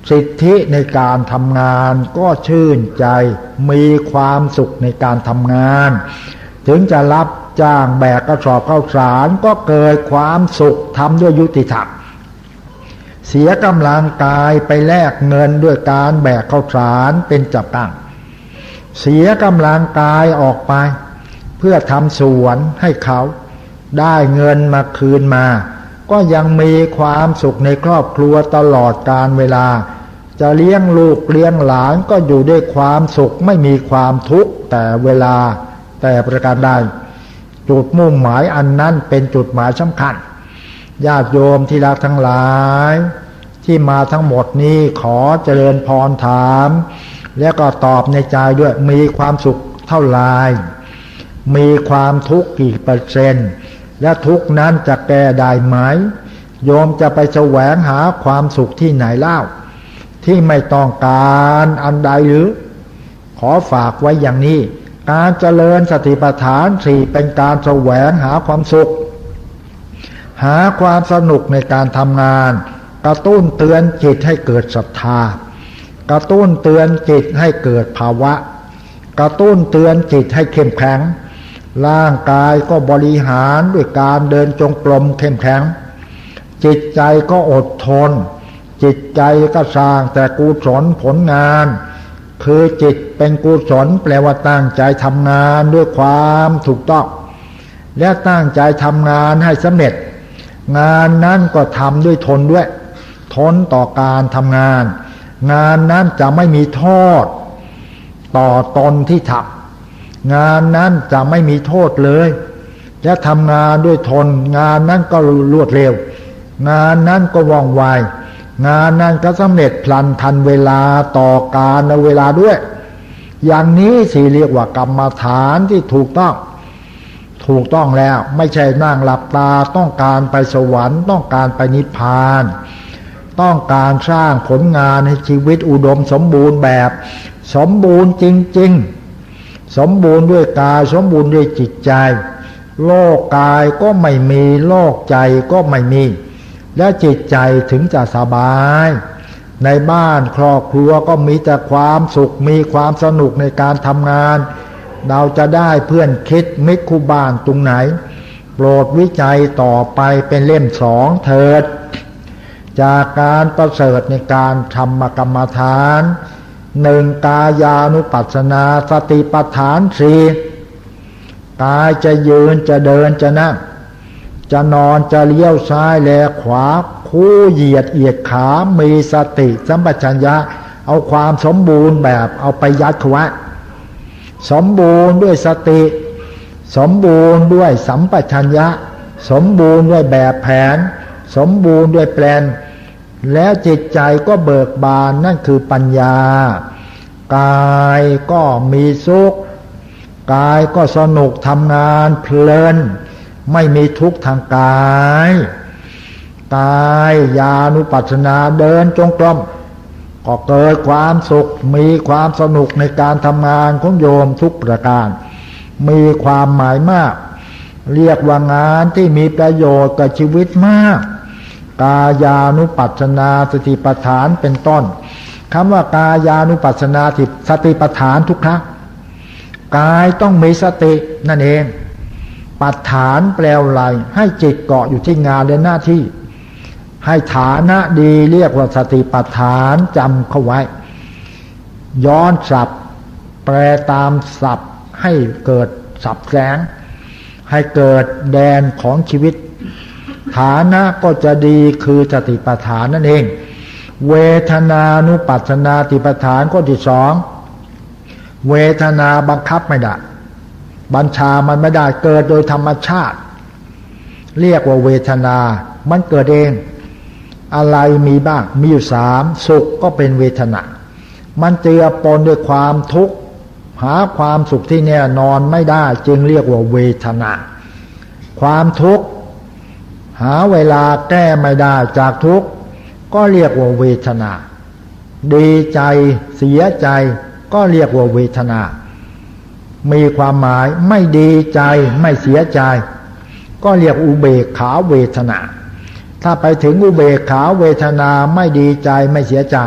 สิทธิในการทำงานก็ชื่นใจมีความสุขในการทำงานถึงจะรับจ้างแบกกระสอบข้าวสารก็เกิดความสุขทำด้วยยุติธรรมเสียกำลังกายไปแลกเงินด้วยการแบกข้าวสารเป็นจับตั้งเสียกำลังกายออกไปเพื่อทำสวนให้เขาได้เงินมาคืนมาก็ยังมีความสุขในครอบครัวตลอดกาลเวลาจะเลี้ยงลูกเลี้ยงหลานก็อยู่ด้วยความสุขไม่มีความทุกข์แต่เวลาแต่ประการใดจุดมุ่งหมายอันนั้นเป็นจุดหมายสำคัญญาติโยมที่รักทั้งหลายที่มาทั้งหมดนี้ขอเจริญพรถามแล้วก็ตอบในใจด้วยมีความสุขเท่าไหร่มีความทุกข์กี่เปอร์เซ็นต์และทุกข์นั้นจะแก้ได้ไหมโยมจะไปแสวงหาความสุขที่ไหนเล่าที่ไม่ต้องการอันใดหรือขอฝากไว้อย่างนี้การเจริญสติปัฏฐานสี่เป็นการแสวงหาความสุขหาความสนุกในการทำงานกระตุ้นเตือนจิตให้เกิดศรัทธากระตุ้นเตือนจิตให้เกิดภาวะกระตุ้นเตือนจิตให้เข้มแข็งร่างกายก็บริหารด้วยการเดินจงกรมเข้มแข็งจิตใจก็อดทนจิตใจก็สร้างแต่กุศลผลงานคือจิตเป็นกุศลแปลว่าตั้งใจทำงานด้วยความถูกต้องและตั้งใจทำงานให้สำเร็จงานนั้นก็ทำด้วยทนด้วยทนต่อการทำงานงานนั้นจะไม่มีโทษต่อตนที่ทำงานนั้นจะไม่มีโทษเลยและทำงานด้วยทนงานนั้นก็รวดเร็วงานนั้นก็ว่องไวงานนั้นก็สำเร็จพลันทันเวลาต่อการและเวลาด้วยอย่างนี้สิเรียกว่ากรรมฐานที่ถูกต้องถูกต้องแล้วไม่ใช่นั่งหลับตาต้องการไปสวรรค์ต้องการไปนิพพานต้องการสร้างผลงานให้ชีวิตอุดมสมบูรณ์แบบสมบูรณ์จริงๆสมบูรณ์ด้วยกายสมบูรณ์ด้วยจิตใจโลกกายก็ไม่มีโลกใจก็ไม่มีและจิตใจถึงจะสบายในบ้านครอบครัวก็มีแต่ความสุขมีความสนุกในการทำงานเราจะได้เพื่อนคิดมิตรคู่บ้านตรงไหนโปรดวิจัยต่อไปเป็นเล่มสองเถิดจากการประเสริฐในการทำกรรมฐานหนึ่งกายานุปัสสนาสติปัฏฐานสี่กายจะยืนจะเดินจะนั่งจะนอนจะเลี้ยวซ้ายแลขวาคู่เหยียดเอียดขามีสติสัมปชัญญะเอาความสมบูรณ์แบบเอาไปยัดเข้าไว้สมบูรณ์ด้วยสติสมบูรณ์ด้วยสัมปชัญญะสมบูรณ์ด้วยแบบแผนสมบูรณ์ด้วยแปลนแล้วจิตใจก็เบิกบานนั่นคือปัญญากายก็มีสุขกายก็สนุกทำงานเพลินไม่มีทุกข์ทางกายกายญานุปัสสนาเดินจงกรมก็เกิดความสุขมีความสนุกในการทำงานของโยมทุกประการมีความหมายมากเรียกว่างานที่มีประโยชน์กับชีวิตมากกายานุปัสสนาสติปัฏฐานเป็นต้นคำว่ากายานุปัสสนาสติปัฏฐานทุกครั้งกายต้องมีสตินั่นเองปัฏฐานแปลอะไรให้จิตเกาะอยู่ที่งานและหน้าที่ให้ฐานะดีเรียกว่าสติปัฏฐานจำเข้าไว้ย้อนศัพท์แปลตามศัพท์ให้เกิดศัพท์แสงให้เกิดแดนของชีวิตฐานะก็จะดีคือสติปัฏฐานนั่นเองเวทนานุปัสสนาสติปัฏฐานข้อที่สองเวทนาบังคับไม่ได้บัญชามันไม่ได้เกิดโดยธรรมชาติเรียกว่าเวทนามันเกิดเองอะไรมีบ้างมีอยู่สามสุขก็เป็นเวทนามันเจือปนด้วยความทุกข์หาความสุขที่แน่นอนไม่ได้จึงเรียกว่าเวทนาความทุกข์หาเวลาแก้ไม่ได้จากทุกข์ก็เรียกว่าเวทนาดีใจเสียใจก็เรียกว่าเวทนามีความหมายไม่ดีใจไม่เสียใจก็เรียกอุเบกขาเวทนาถ้าไปถึงอุเบกขาเวทนาไม่ดีใจไม่เสียใจ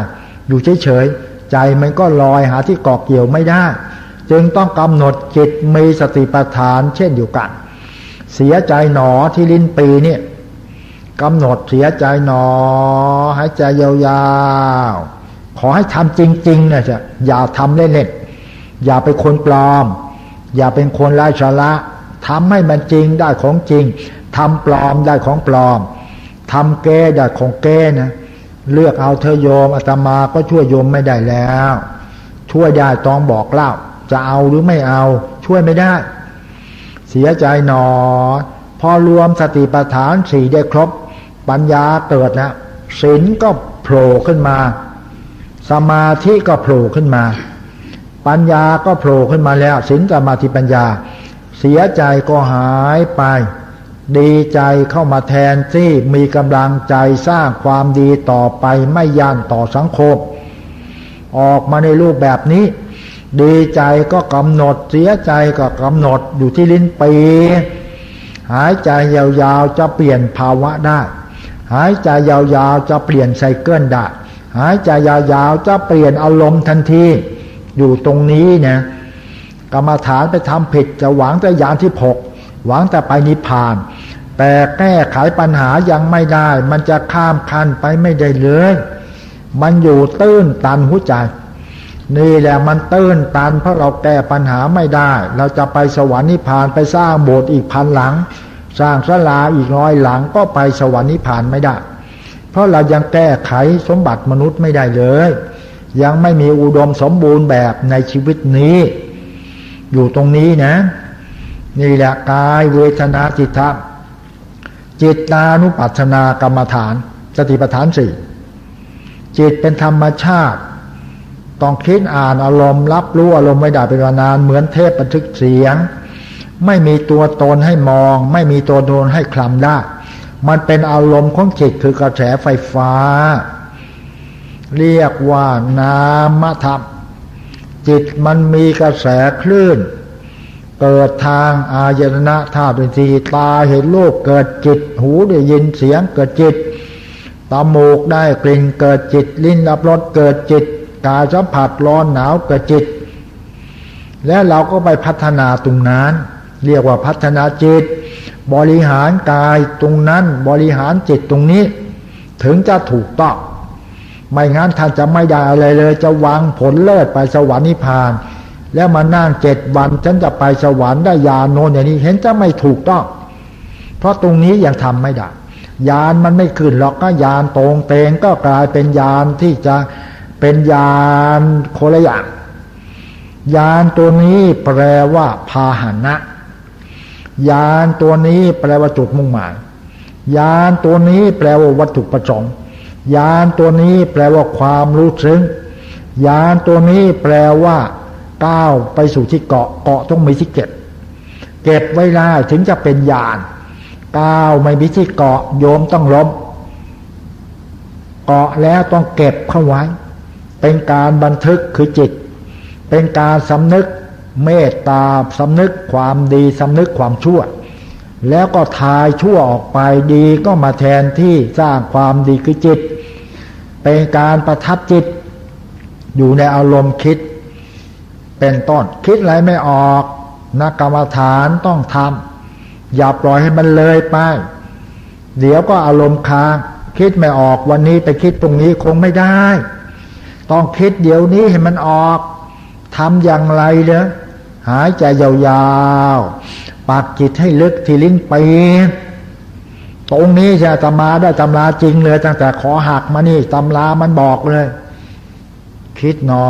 อยู่เฉยๆใจมันก็ลอยหาที่เกาะเกี่ยวไม่ได้จึงต้องกำหนดจิตมีสติปัฏฐานเช่นเดียวกันเสียใจหนอที่ลิ้นปีเนี่ยกำหนดเสียใจหนอหายใจยาวๆขอให้ทำจริงๆนะจ๊ะอย่าทำเล่นๆอย่าเป็นคนปลอมอย่าเป็นคนไร้สาระทำให้มันจริงได้ของจริงทำปลอมได้ของปลอมทำแก้ได้ของแก้นะเลือกเอาเธอโยมอาตมาก็ช่วยโยมไม่ได้แล้วช่วยได้ต้องบอกเล่าจะเอาหรือไม่เอาช่วยไม่ได้เสียใจหนอพอรวมสติปัฏฐานสี่ได้ครบปัญญาเกิดนะศีลก็โผล่ขึ้นมาสมาธิก็โผล่ขึ้นมาปัญญาก็โผล่ขึ้นมาแล้วศีลสมาธิปัญญาเสียใจก็หายไปดีใจเข้ามาแทนที่มีกำลังใจสร้างความดีต่อไปไม่ย่านต่อสังคมออกมาในรูปแบบนี้ดีใจก็กำหนดเสียใจก็กำหนดอยู่ที่ลิ้นปีหายใจยาวๆจะเปลี่ยนภาวะได้หายใจยาวๆจะเปลี่ยนไซเคิลได้หายใจยาวๆจะเปลี่ยนอารมณ์ทันทีอยู่ตรงนี้เนี่ยกรรมฐานไปทำผิดจะหวังแต่ยานที่หกหวังแต่ไปนิพพานแต่แก้ไขปัญหายังไม่ได้มันจะข้ามขั้นไปไม่ได้เลยมันอยู่ตื้นตันหัวใจนี่แหละมันตื้นตันเพราะเราแก้ปัญหาไม่ได้เราจะไปสวรรค์นิพพานไปสร้างโบสถ์อีกพันหลังสร้างศาลาอีกร้อยหลังก็ไปสวรรค์นิพพานไม่ได้เพราะเรายังแก้ไขสมบัติมนุษย์ไม่ได้เลยยังไม่มีอุดมสมบูรณ์แบบในชีวิตนี้อยู่ตรงนี้นะนี่แหละกายเวทนาจิตธรรมจิตตานุปัสสนากรรมฐานสติปัฏฐานสี่จิตเป็นธรรมชาติต้องคิดอ่านอารมณ์รับรู้อารมณ์ไม่ได้เป็นเวลานานเหมือนเทปบันทึกเสียงไม่มีตัวตนให้มองไม่มีตัวตนให้คลำได้มันเป็นอารมณ์ของจิตคือกระแสไฟฟ้าเรียกว่านามธรรมจิตมันมีกระแสคลื่นเกิดทางอายตนะธาตุสี่ตาเห็นรูปเกิดจิตหูได้ยินเสียงเกิดจิตตามูกได้กลิ่นเกิดจิตลิ้นรับรสเกิดจิตกายสัมผัสร้อนหนาวเกิดจิตและเราก็ไปพัฒนาตรงนั้นเรียกว่าพัฒนาจิตบริหารกายตรงนั้นบริหารจิตตรงนี้ถึงจะถูกต้องไม่งั้นท่านจะไม่ได้อะไรเลยจะวางผลเลิศไปสวรรค์นิพพานแล้วมานั่งเจ็ดวันฉันจะไปสวรรค์ได้ญาณโน้นอย่างนี้เห็นจะไม่ถูกต้องเพราะตรงนี้ยังทำไม่ได้ญาณมันไม่ขึ้นหรอกก็ญาณตรงเตงก็กลายเป็นญาณที่จะเป็นญาณโคละอย่างญาณตัวนี้แปลว่าพาหนะญาณตัวนี้แปลว่าจุดมุ่งหมายญาณตัวนี้แปลว่าวัตถุประสงค์ญาณตัวนี้แปลว่าความรู้ซึ้งญาณตัวนี้แปลว่าก้าวไปสู่ที่เกาะเกาะต้องมีที่เก็บเก็บไว้ได้ถึงจะเป็นญาณก้าวไม่มีที่เกาะโยมต้องล้มเกาะแล้วต้องเก็บเข้าไว้เป็นการบันทึกคือจิตเป็นการสำนึกเมตตาสำนึกความดีสำนึกความชั่วแล้วก็ทายชั่วออกไปดีก็มาแทนที่สร้างความดีคือจิตเป็นการประทับจิตอยู่ในอารมณ์คิดเป็นต้นคิดอะไรไม่ออกนักกรรมฐานต้องทำอย่าปล่อยให้มันเลยไปเดี๋ยวก็อารมณ์ค้างคิดไม่ออกวันนี้ไปคิดตรงนี้คงไม่ได้ต้องคิดเดี๋ยวนี้ให้มันออกทำอย่างไรเด้อหายใจยาวๆปักจิตให้ลึกที่ลิ้นปีตรงนี้จะตำราได้ตำราจริงเลยตั้งแต่ขอหักมานี่ตำรามันบอกเลยคิดหนอ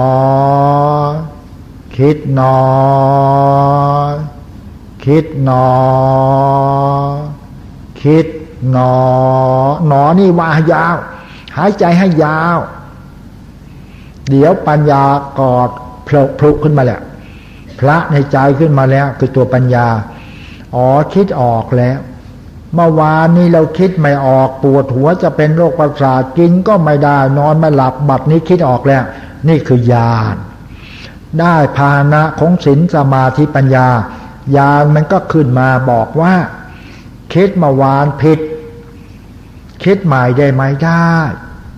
คิดหนอคิดหนอคิดหนอหนอนี่ว่ายาวหายใจให้ยาวเดี๋ยวปัญญากอดพลุพลุขึ้นมาแล้วพระในใจขึ้นมาแล้วคือตัวปัญญาอ๋อคิดออกแล้วเมื่อวานนี้เราคิดไม่ออกปวดหัวจะเป็นโรคประสาทกินก็ไม่ได้นอนไม่หลับบัดนี้คิดออกแล้วนี่คือญาณได้ภาณะของศีลสมาธิปัญญาญาณมันก็ขึ้นมาบอกว่าคิดเมื่อวานผิดคิดใหม่ได้ไหมได้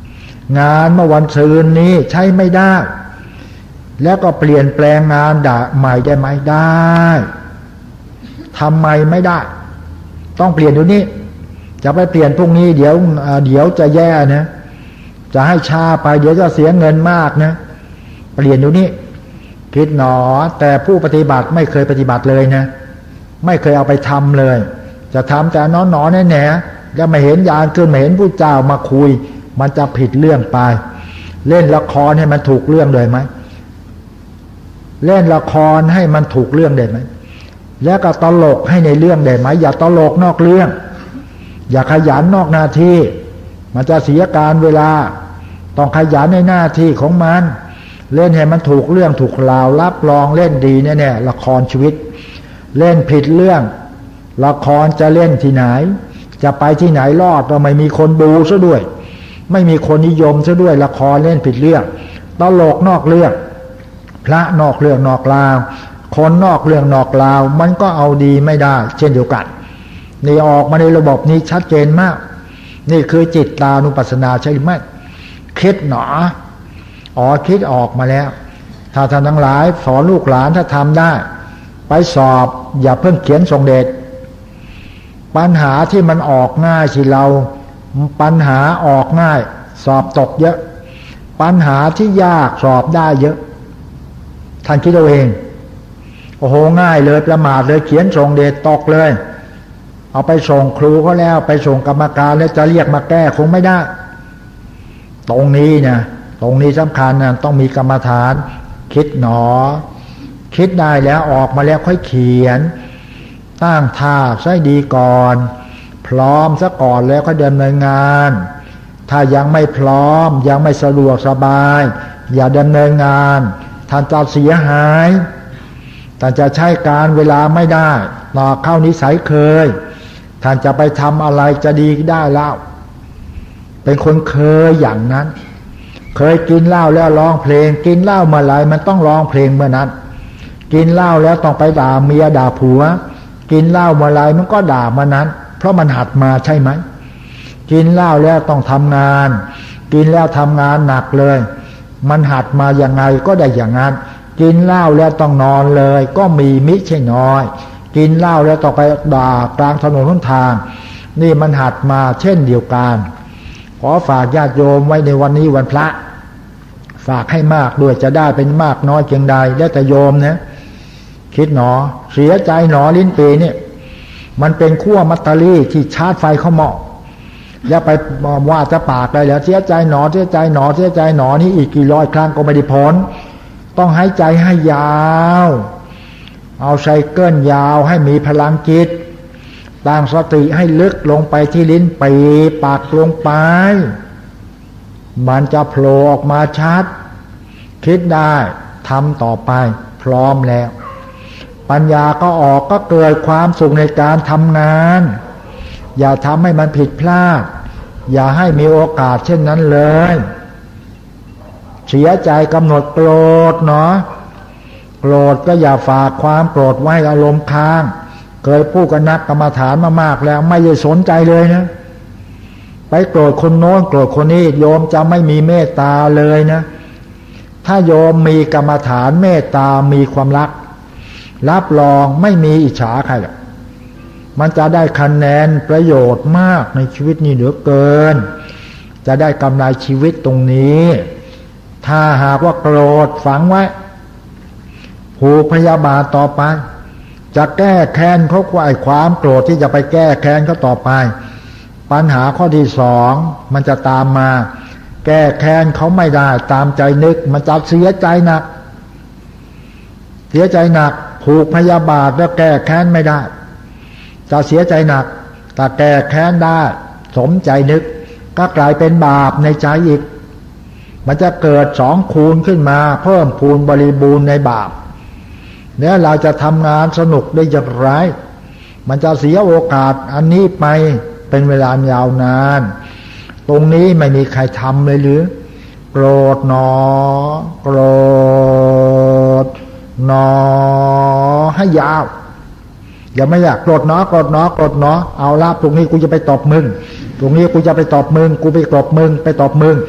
งานเมื่อวันซืนนี้ใช้ไม่ได้แล้วก็เปลี่ยนแปลงงานด่าใหม่ได้ไหมได้ทำไมไม่ได้ต้องเปลี่ยนอยู่นี้จะไปเปลี่ยนพรุ่งนี้เดี๋ยวเดี๋ยวจะแย่นะจะให้ช้าไปเดี๋ยวจะเสียเงินมากนะเปลี่ยนอยู่นี้คิดหนอแต่ผู้ปฏิบัติไม่เคยปฏิบัติเลยนะไม่เคยเอาไปทำเลยจะทำแต่นอนหนอแน่แน่แล้วไม่เห็นญาณขึ้นไม่เห็นผู้เจ้ามาคุยมันจะผิดเรื่องไปเล่นละครให้มันถูกเรื่องเลยไหมเล่นละครให้มันถูกเรื่องได้ไหมแล้วก็ตลกให้ในเรื่องได้ไหมอย่าตลกนอกเรื่องอย่าขยันนอกหน้าที่มันจะเสียการเวลาต้องขยันในหน้าที่ของมันเล่นให้มันถูกเรื่องถูกราวรับรองเล่นดีแน่ๆละครชีวิตเล่นผิดเรื่องละครจะเล่นที่ไหนจะไปที่ไหนรอดก็ไม่มีคนดูซะด้วยไม่มีคนนิยมซะด้วยละครเล่นผิดเรื่องตลกนอกเรื่องพระนอกเรื่องนอกราวคนนอกเรื่องนอกราวมันก็เอาดีไม่ได้เช่นเดียวกันนี่ออกมาในระบบนี้ชัดเจนมากนี่คือจิตตานุปัสสนาใช่ไหมคิดหนออ๋อคิดออกมาแล้วถ้าท่านทั้งหลายสอนลูกหลานถ้าทำได้ไปสอบอย่าเพิ่งเขียนส่งเดชปัญหาที่มันออกง่ายสิเราปัญหาออกง่ายสอบตกเยอะปัญหาที่ยากสอบได้เยอะท่านคิดเอาเองโอ้โหง่ายเลยประมาทเลยเขียนส่งเดชตกเลยเอาไปส่งครูก็แล้วไปส่งกรรมการแล้วจะเรียกมาแก้คงไม่ได้ตรงนี้นะตรงนี้สำคัญนะต้องมีกรรมฐานคิดหนอคิดได้แล้วออกมาแล้วค่อยเขียนตั้งท่าใช้ดีก่อนพร้อมซะก่อนแล้วก็ดำเนินงานถ้ายังไม่พร้อมยังไม่สะดวกสบายอย่าดำเนินงานท่านจะเสียหายท่านจะใช้การเวลาไม่ได้ต่อเข้านิสัยเคยท่านจะไปทำอะไรจะดีได้แล้วเป็นคนเคยอย่างนั้นเคยกินเหล้าแล้วร้องเพลงกินเหล้าเมื่อไรมันต้องร้องเพลงเมื่อนั้นกินเหล้าแล้วต้องไปด่าเมียด่าผัวกินเหล้าเมื่อไรมันก็ด่ามานั้นเพราะมันหัดมาใช่ไหมกินเหล้าแล้วต้องทำงานกินแล้วทำงานหนักเลยมันหัดมาอย่างไงก็ได้อย่างนั้นกินเหล้าแล้วต้องนอนเลยก็มีมิใช่น้อยกินเหล้าแล้วต้องไปด่ากลางถนนหนทางนี่มันหัดมาเช่นเดียวกันขอฝากญาติโยมไว้ในวันนี้วันพระฝากให้มากด้วยจะได้เป็นมากน้อยเพียงใดแล้วแต่โยมนะคิดหนอเสียใจหนอลิ้นปีเนี่ยมันเป็นขั้วมัตตารีที่ชาร์จไฟเข้าหม้ออย่าไปว่าจะปากได้แล้วเสียใจหนอเสียใจหนอเสียใจหนอนี่อีกกี่ร้อยครั้งก็ไม่ได้ผลต้องหายใจให้ยาวเอาไซเคิลยาวให้มีพลังจิตตั้งสติให้ลึกลงไปที่ลิ้นปีปากลงไปมันจะโผล่ออกมาชัดคิดได้ทำต่อไปพร้อมแล้วปัญญาก็ออกก็เกิดความสุขในการทำงานอย่าทำให้มันผิดพลาดอย่าให้มีโอกาสเช่นนั้นเลยเสียใจกำหนดโกรธเนาะโกรธก็อย่าฝากความโกรธไว้อารมณ์ค้างเคยพูดกับนักกรรมฐานมามากแล้วไม่ได้สนใจเลยนะไปโกรธคนโน้นโกรธคนนี้โยมจะไม่มีเมตตาเลยนะถ้าโยมมีกรรมฐานเมตตามีความรักรับรองไม่มีอิจฉาใครหรอกมันจะได้คะแนนประโยชน์มากในชีวิตนี้เหลือเกินจะได้กำไรชีวิตตรงนี้ถ้าหากว่าโกรธฝังไว้ผูกพยาบาทต่อไปจะแก้แค้นเขาควายความโกรธที่จะไปแก้แค้นเขาต่อไปปัญหาข้อที่สองมันจะตามมาแก้แค้นเขาไม่ได้ตามใจนึกมันจะเสียใจหนักเสียใจหนักผูกพยาบาทแล้วแก้แค้นไม่ได้จะเสียใจหนักแต่แก้แค้นได้สมใจนึกก็กลายเป็นบาปในใจอีกมันจะเกิดสองคูณขึ้นมาเพิ่มพูนบริบูรณ์ในบาปเนี่ยเราจะทำงานสนุกได้อย่างไรมันจะเสียโอกาสอันนี้ไปเป็นเวลายาวนานตรงนี้ไม่มีใครทำเลยหรือโกรธหนอโกรธหนอให้ยาวอย่าไม่อยากโกรธหนอโกรธหนอโกรธหนอเอาละตรงนี้กูจะไปตบมึงตรงนี้กูจะไปตบมึงกูไปตบมึงไปตบมึง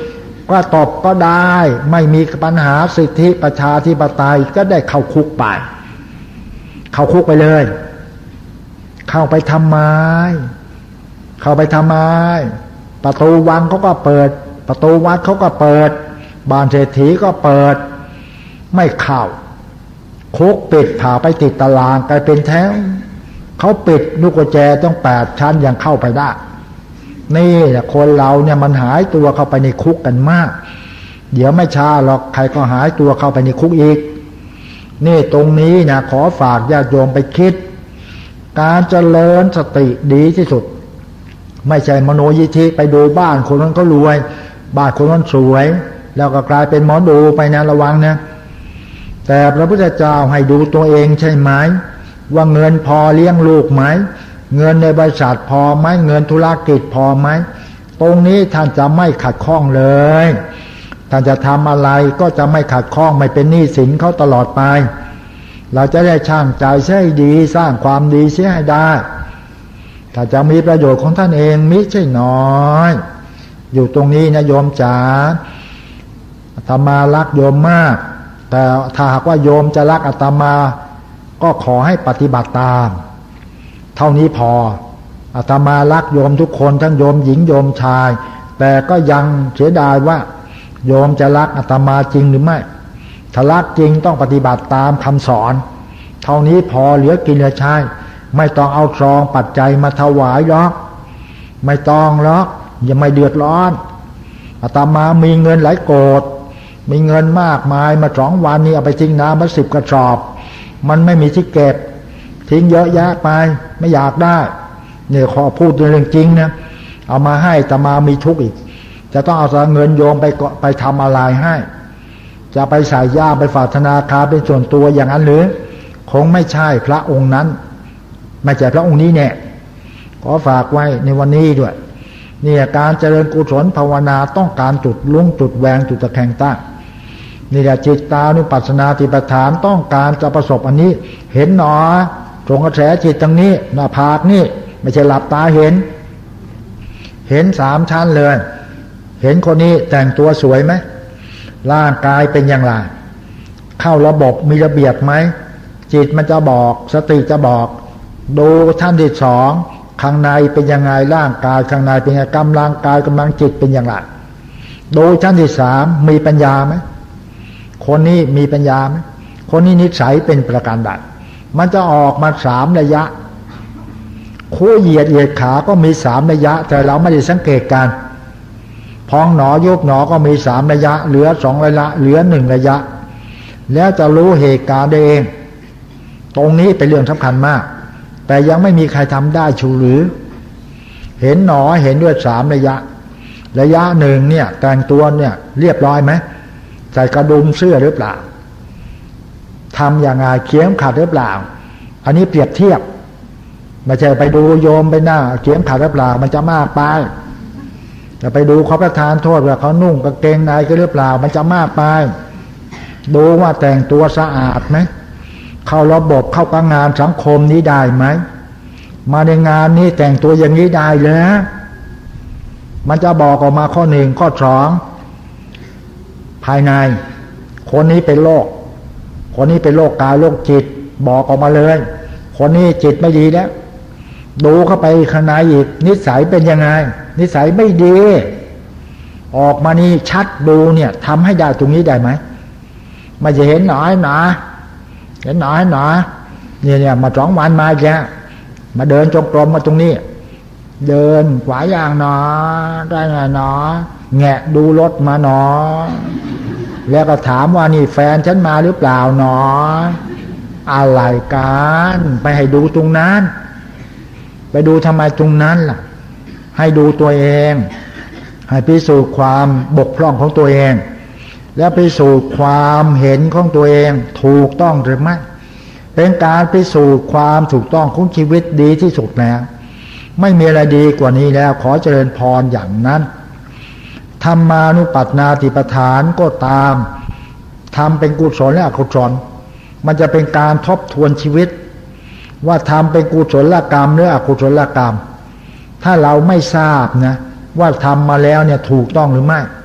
ก็ตบก็ได้ไม่มีปัญหาสิทธิประชาธิปไตยก็ได้เข้าคุกไปเข้าคุกไปเลยเข้าไปทำไมเข้าไปทำไมประตูวังเขาก็เปิดประตูวัดเขาก็เปิดบ้านเศรษฐีก็เปิดไม่เข้าคุกปิดผ่าไปติดตารางกลายเป็นแถวเขาปิดลูกกุญแจต้องแปดชั้นยังเข้าไปได้นี่แหละคนเราเนี่ยมันหายตัวเข้าไปในคุกกันมากเดี๋ยวไม่ช้าหรอกใครก็หายตัวเข้าไปในคุกอีกนี่ตรงนี้นะขอฝากญาติโยมไปคิดการเจริญสติดีที่สุดไม่ใช่มโนยิธิไปดูบ้านคนนั้นก็รวยบ้านคนนั้นสวยแล้วก็กลายเป็นหมอดูไปนะระวังนะแต่พระพุทธเจ้าให้ดูตัวเองใช่ไหมว่าเงินพอเลี้ยงลูกไหมเงินในบริษัทพอไหมเงินธุรกิจพอไหมตรงนี้ท่านจะไม่ขัดข้องเลยท่านจะทำอะไรก็จะไม่ขัดข้องไม่เป็นหนี้สินเขาตลอดไปเราจะได้ช่างใจเสียให้ดีสร้างความดีเสียให้ได้ถ้าจะมีประโยชน์ของท่านเองมิใช่น้อยอยู่ตรงนี้นะโยมจ๋าอาตมารักโยมมากแต่ถ้าหากว่าโยมจะรักอาตมาก็ขอให้ปฏิบัติตามเท่านี้พออาตมารักโยมทุกคนทั้งโยมหญิงโยมชายแต่ก็ยังเสียดายว่าโยมจะรักอาตมาจริงหรือไม่ถ้ารักจริงต้องปฏิบัติตามคำสอนเท่านี้พอเหลือกินเหลือใช้ไม่ต้องเอาซองปัจจัยมาถวายหรอกไม่ต้องหรอกอย่าไม่เดือดร้อนอาตมามีเงินหลายโกดมีเงินมากมายมาสองวันนี้เอาไปทิ้งน้ำมาสิบกระสอบมันไม่มีที่เก็บทิ้งเยอะแยะไปไม่อยากได้เนี่ยขอพูดเรื่องจริงนะเอามาให้อาตมามีทุกข์อีกจะต้องเอาเงินโยมไปไปทำอะไรให้จะไปใส่ย่าไปฝากธนาคารเป็นส่วนตัวอย่างนั้นหรือคงไม่ใช่พระองค์นั้นไม่ใช่พระองค์นี้เนี่ยขอฝากไว้ในวันนี้ด้วยเนี่ยการเจริญกุศลภาวนาต้องการจุดลุ่งจุดแหวงจุดตะแคงตั้งนี่แหละจิตตานุปัสสนาติปฐานต้องการจะประสบอันนี้เห็นหนอตรงกระแสจิตตรงนี้หน้าผากนี่ไม่ใช่หลับตาเห็นเห็นสามชั้นเลยเห็นคนนี้แต่งตัวสวยไหมร่างกายเป็นอย่างไรเข้าระบบมีระเบียบไหมจิตมันจะบอกสติจะบอกดูท่านที่สองข้างในเป็นยังไงร่างกายข้างในเป็นยังไงกำลังกายกำลังจิตเป็นอย่างไรดูชั้นที่สามมีปัญญาไหมคนนี้มีปัญญาไหมคนนี้นิสัยเป็นประการใดมันจะออกมาสามระยะคู่เหยียดเหยียดขาก็มีสามระยะแต่เราไม่ได้สังเกตกันพองหนอยุบหนอก็มีสามระยะเหลือสองระยะเหลือหนึ่งระยะแล้วจะรู้เหตุการณ์ได้เองตรงนี้เป็นเรื่องสำคัญมากแต่ยังไม่มีใครทำได้ชูหรือเห็นหนอเห็นด้วยสามระยะระยะหนึ่งเนี่ยแต่งตัวเนี่ยเรียบร้อยไหมใส่กระดุมเสื้อหรือเปล่าทำอย่างไรเขียมขัดหรือเปล่าอันนี้เปรียบเทียบไม่ใช่ไปดูโยมไปหน้าเขียมขัดหรือเปล่ามันจะมากไปจะไปดูเขาประทานโทษว่าเขานุ่งกางเกงในก็หรือเปล่ามันจะมากไปดูว่าแต่งตัวสะอาดไหมเข้าระบบเข้ากับงานสังคมนี้ได้ไหมมาในงานนี้แต่งตัวอย่างนี้ได้เลยมันจะบอกออกมาข้อหนึ่งข้อสองภายในคนนี้เป็นโรคคนนี้เป็นโรคกายโรคจิตบอกออกมาเลยคนนี้จิตไม่ดีแล้วดูเข้าไปข้างในอีกนิสัยเป็นยังไงนิสัยไม่ดีออกมานี่ชัดดูเนี่ยทำให้ได้ตรงนี้ได้ไหมไม่จะเห็นหน่อยหนาเห็นหน่อยหนาเนี่ยเนี่ยมาสองวันมาแกมาเดินจงกรมมาตรงนี้เดินขวาอย่างหนอได้ไงหนอแงะดูรถมาหนอแล้วก็ถามว่านี่แฟนฉันมาหรือเปล่าหนออะไรกันไปให้ดูตรงนั้นไปดูทำไมตรงนั้นล่ะให้ดูตัวเองให้พิสูจน์ความบกพร่องของตัวเองแล้วพิสูจน์ความเห็นของตัวเองถูกต้องหรือไม่เป็นการพิสูจน์ความถูกต้องของชีวิตดีที่สุดแล้วไม่มีอะไรดีกว่านี้แล้วขอเจริญพรอย่างนั้นธรรมานุปัสสนาติปฐานก็ตามทำเป็นกุศลและอกุศลมันจะเป็นการทบทวนชีวิตว่าทำเป็นกุศลกรรมหรืออกุศลกรรมถ้าเราไม่ทราบนะว่าทำมาแล้วเนี่ยถูกต้องหรือไม่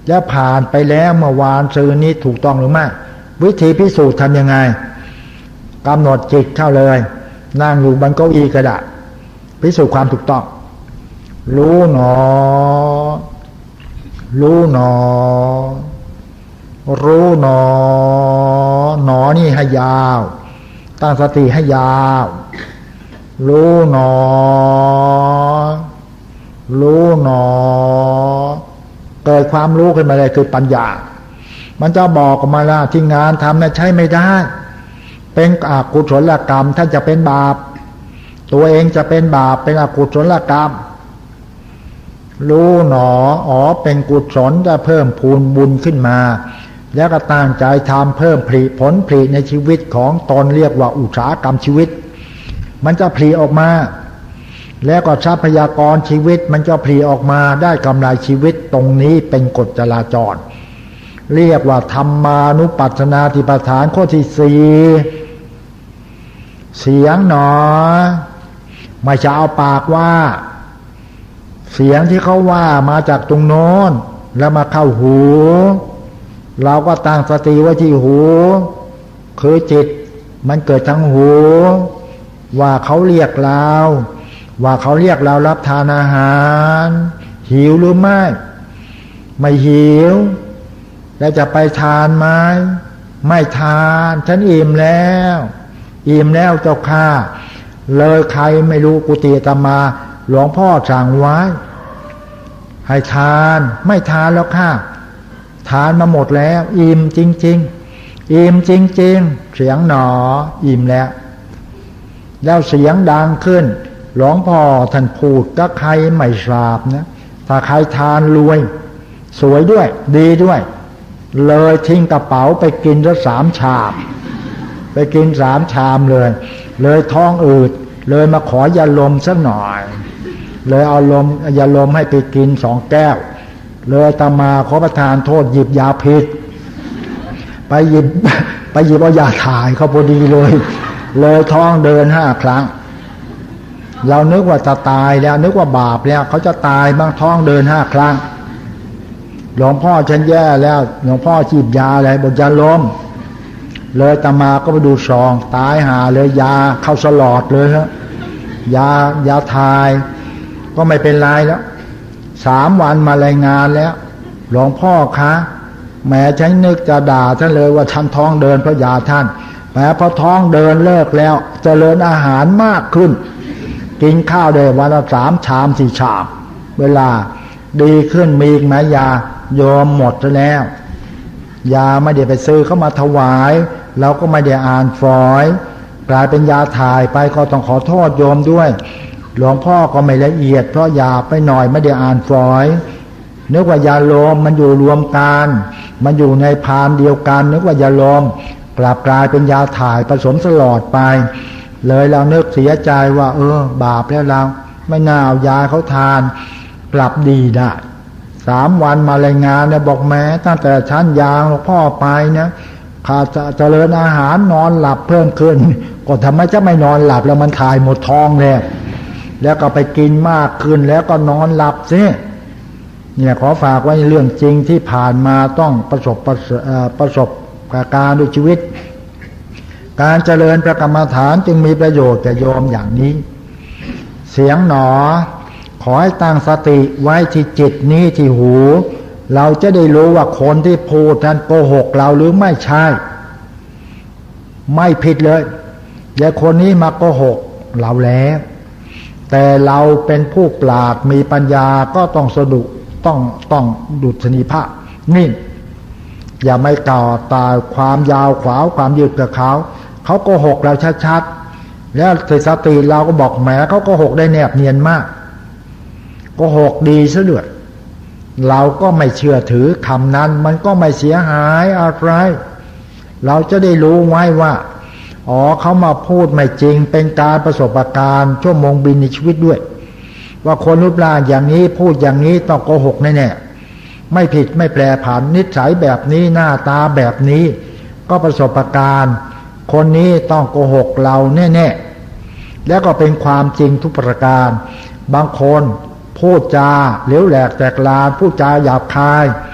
จะผ่านไปแล้วเมื่อวานซื้อนี้ถูกต้องหรือไม่วิธีพิสูจน์ทำยังไงกำหนดจิตเข้าเลยนั่งอยู่บนเก้าอี้กระดาษพิสูจน์ความถูกต้องรู้หนอรู้หนอรู้หนอหนอนี่ให้ยาวตั้งสติให้ยาวรู้หนอรู้หนอเกิดความรู้ขึ้นมาเลยคือปัญญามันจะบอกออกมาละที่งานทำนะใช้ไม่ได้เป็นอกุศลกรรมท่านจะเป็นบาปตัวเองจะเป็นบาปเป็นอกุศลกรรมรู้หนออ๋อเป็นกุศลจะเพิ่มพูนบุญขึ้นมาแล้วก็ตั้งใจทำเพิ่มผลิผลผลิในชีวิตของตนเรียกว่าอุตสาหกรรมชีวิตมันจะผลิออกมาแล้วก็ทรัพยากรชีวิตมันจะผลิออกมาได้กำไรชีวิตตรงนี้เป็นกฎจราจรเรียกว่าธรรมานุปัสสนาธิปทานข้อที่สี่เสียงหนอไม่จะเอาปากว่าเสียงที่เขาว่ามาจากตรงโน้นแล้วมาเข้าหูเราก็ตั้งสติไว้ที่หูคือจิตมันเกิดทั้งหูว่าเขาเรียกเราว่าเขาเรียกเรารับทานอาหารหิวหรือไม่ไม่หิวแล้วจะไปทานไหมไม่ทานฉันอิ่มแล้วอิ่มแล้วเจ้าข้าเลยใครไม่รู้กุฏิอาตมาหลวงพ่อสั่งไว้ให้ทานไม่ทานแล้วค่ะทานมาหมดแล้วอิ่มจริงๆอิ่มจริงๆเสียงหนออิ่มแล้วแล้วเสียงดังขึ้นหลวงพ่อท่านพูดก็ใครไม่ทราบนะถ้าใครทานรวยสวยด้วยดีด้วยเลยทิ้งกระเป๋าไปกินซะสามชามไปกินสามชามเลยเลยท้องอืดเลยมาขอยาลมสักหน่อยเลยเอาลมยาลมให้ไปกินสองแก้วเลยตามาขอประทานโทษหยิบยาพิษไปหยิบไปหยิบเอายาถ่ายเขาพอดีเลยเลยท้องเดินห้าครั้งเรานึกว่าจะตายแล้วนึกว่าบาปแล้วเขาจะตายบ้างท้องเดินห้าครั้งหลวงพ่อฉันแย่แล้วหลวงพ่อฉีดยาอะไรบอกยาลมเลยตามาก็ไปดูซองตายหาเลยยาเข้าสลอดเลยฮะยายาทายก็ไม่เป็นไรแล้วสามวันมารายงานแล้วหลวงพ่อคะแม้ฉันนึกจะด่าท่านเลยว่าท่านท้องเดินเพราะยาท่านแม้พอท้องเดินเลิกแล้วเจริญอาหารมากขึ้นกินข้าวได้วันละสามชามสี่ชามเวลาดีขึ้นมีอีกไหมยายอมหมดแล้วยาไม่ได้ไปซื้อเข้ามาถวายเราก็ไม่ได้อ่านฝอยกลายเป็นยาถ่ายไปก็ต้องขอโทษโยมด้วยหลวงพ่อก็ไม่ละเอียดเพราะยาไปหน่อยไม่ได้อ่านฝอยนึกว่ายาลมมันอยู่รวมกันมันอยู่ในพานเดียวกันนึกว่ายาลมกลับกลายเป็นยาถ่ายผสมสลอดไปเลยเรานึกเสียใจว่าเออบาปแล้วเราไม่น่าเอายาเขาทานกลับดีได้สามวันมารายงานเนี่ยบอกแม้ตั้งแต่ชั้นยางหลวงพ่อไปนะข้าจะเจริญอาหารนอนหลับเพิ่มขึ้นก็ทำไมจะไม่นอนหลับแล้วมันถ่ายหมดท้องแล้วแล้วก็ไปกินมากขึ้นแล้วก็นอนหลับซิเนี่ยขอฝากไว้เรื่องจริงที่ผ่านมาต้องประสบประสบประสบการณ์ด้วยชีวิตการเจริญพระกรรมฐานจึงมีประโยชน์แก่โยมอย่างนี้เสียงหนอขอให้ตั้งสติไว้ที่จิตนี้ที่หูเราจะได้รู้ว่าคนที่พูดนั้นโกหกเราหรือไม่ใช่ไม่ผิดเลยอย่าคนนี้มาโกหกเราแล้วแต่เราเป็นผู้ปราชญ์มีปัญญาก็ต้องสะดุต้องต้องดุษณีภาพนิ่งอย่าไม่ต่อตาความยาวขวาวความยืดกับเขาเขาโกหกเราชัดๆแล้วสติเราก็บอกแหมเขาโกหกได้แนบเนียนมากโกหกดีซะด้วยเราก็ไม่เชื่อถือคำนั้นมันก็ไม่เสียหายอะไรเราจะได้รู้ไว้ว่าอ๋อเขามาพูดไม่จริงเป็นการประสบการณ์ชั่วโมงบินในชีวิตด้วยว่าคนรูปร่างอย่างนี้พูดอย่างนี้ต้องโกหกแน่ๆไม่ผิดไม่แปรผันนิสัยแบบนี้หน้าตาแบบนี้ก็ประสบการณ์คนนี้ต้องโกหกเราแน่ๆแล้วก็เป็นความจริงทุกประการบางคนพูดจาเหลวแหลกแตกลานพูดจาหยาบคายแ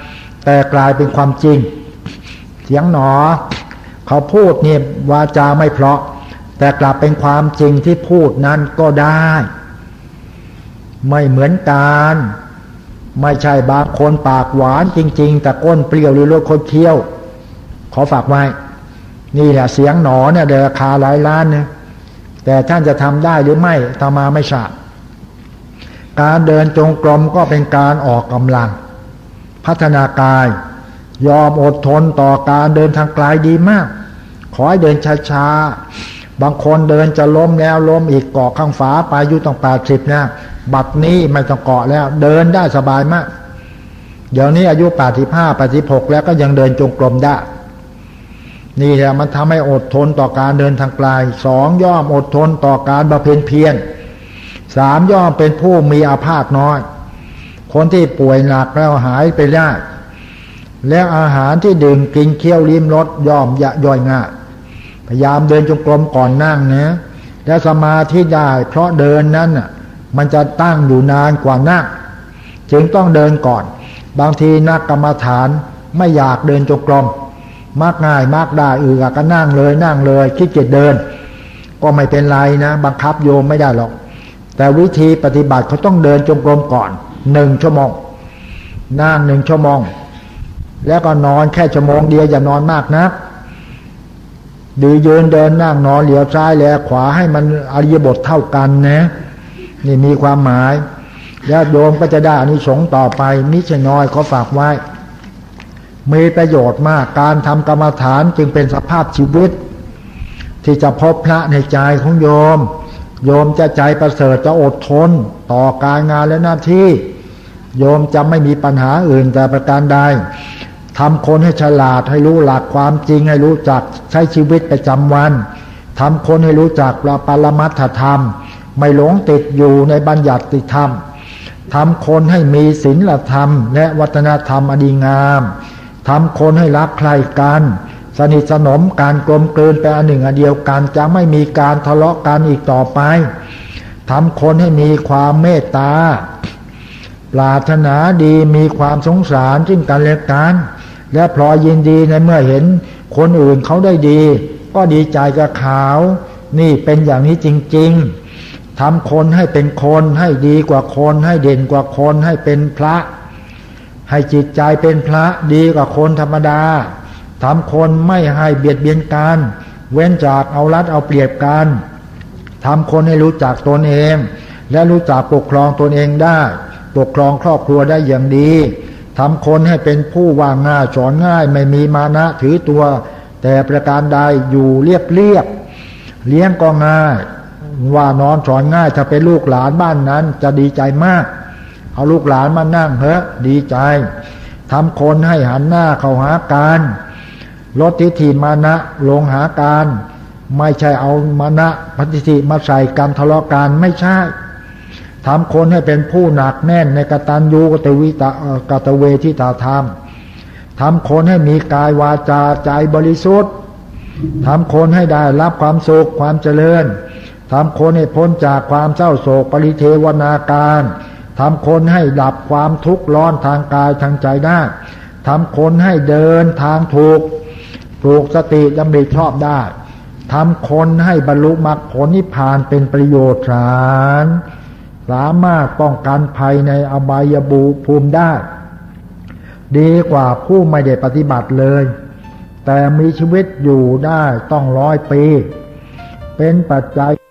แต่กลายเป็นความจริงเสียงหนอเขาพูดเนี่ยวาจาไม่เพราะแต่กลับเป็นความจริงที่พูดนั้นก็ได้ไม่เหมือนกันไม่ใช่บางคนปากหวานจริงๆแต่ก้นเปรี้ยวหรือรสคดเคี้ยวขอฝากไว้นี่แหละเสียงหนอเนี่ยเดือราคาหลายล้านเนี่ยแต่ท่านจะทำได้หรือไม่ตามาไม่ทราบการเดินจงกรมก็เป็นการออกกำลังพัฒนากายยอมอดทนต่อการเดินทางไกลดีมากขอให้เดินช้าๆบางคนเดินจะล้มแล้วล้มอีกเกาะข้างฝาไปอายุต้องแปดสิบนะบัดนี้ไม่ต้องเกาะแล้วเดินได้สบายมากเดี๋ยวนี้อายุแปดสิบห้า แปดสิบหกแล้วก็ยังเดินจงกรมได้นี่แหละมันทำให้อดทนต่อการเดินทางไกลสองย่อมอดทนต่อการบำเพ็ญเพียรสามย่อมเป็นผู้มีอาพาธน้อยคนที่ป่วยหนักแล้วหายไปได้แล้วอาหารที่ดื่มกินเคี้ยวลิ้มรสย่อมย่อยง่ายพยายามเดินจงกรมก่อนนั่งนะและสมาธิได้เพราะเดินนั้นน่ะมันจะตั้งอยู่นานกว่านั่งจึงต้องเดินก่อนบางทีนักกรรมฐานไม่อยากเดินจงกรมมากง่ายมากได้อือก็นั่งเลยนั่งเลยขี้เกียจเดินก็ไม่เป็นไรนะบังคับโยมไม่ได้หรอกแต่วิธีปฏิบัติเขาต้องเดินจงกรมก่อนหนึ่งชั่วโมงนั่งหนึ่งชั่วโมงแล้วก็นอนแค่ชั่วโมงเดียวอย่านอนมากนะดียืนเดินนั่งนอนเหลียวซ้ายแลขวาให้มันอริยบทเท่ากันนะนี่มีความหมายญาติโยมก็จะได้อานิสงส์ต่อไปมิใช่น้อยขอฝากไว้มีประโยชน์มากการทำกรรมฐานจึงเป็นสภาพชีวิตที่จะพบพระในใจของโยมโยมจะใจประเสริฐจะอดทนต่อการงานและหน้าที่โยมจะไม่มีปัญหาอื่นแต่ประการใดทำคนให้ฉลาดให้รู้หลักความจริงให้รู้จักใช้ชีวิตประจำวันทำคนให้รู้จักปรมัตถธรรมไม่หลงติดอยู่ในบัญญัติธรรมทำคนให้มีศีลธรรมและวัฒนธรรมอดีงามทำคนให้รักใคร่กันสนิทสนมการกลมกลืนเป็นอันหนึ่งอันเดียวกันจะไม่มีการทะเลาะกันอีกต่อไปทำคนให้มีความเมตตาปรารถนาดีมีความสงสารซึ่งกันและกันและพลอยยินดีในเมื่อเห็นคนอื่นเขาได้ดีก็ดีใจกับเขานี่เป็นอย่างนี้จริงๆทำคนให้เป็นคนให้ดีกว่าคนให้เด่นกว่าคนให้เป็นพระให้จิตใจเป็นพระดีกว่าคนธรรมดาทำคนไม่ให้เบียดเบียนกันเว้นจากเอารัดเอาเปรียบกันทำคนให้รู้จักตนเองและรู้จักปกครองตนเองได้ปกครองครอบครัวได้อย่างดีทำคนให้เป็นผู้ว่าง่ายสอนง่ายไม่มีมานะถือตัวแต่ประการใดอยู่เรียบเรียบเลี้ยงก็ง่ายว่านอนสอนง่ายถ้าเป็นลูกหลานบ้านนั้นจะดีใจมากเอาลูกหลานมานั่งเฮ้ดีใจทำคนให้หันหน้าเข้าหากันลดทิฏฐิมานะลงหากันไม่ใช่เอามานะปฏิทิมาใส่กันทะเลาะกันไม่ใช่ทำคนให้เป็นผู้หนักแน่นในกตัญญูกตวิตากตเวทิตาธรรมทำคนให้มีกายวาจาใจบริสุทธิ์ทำคนให้ได้รับความสุขความเจริญทำคนให้พ้นจากความเศร้าโศกปริเทวนาการทำคนให้ดับความทุกข์ร้อนทางกายทางใจได้ทำคนให้เดินทางถูกปลูกสติดำริชอบได้ทำคนให้บรรลุมรรคผลนิพพานเป็นประโยชน์สารสามารถป้องกันภัยในอบายภูมิได้ดีกว่าผู้ไม่ได้ปฏิบัติเลยแต่มีชีวิตอยู่ได้ต้องร้อยปีเป็นปัจจัย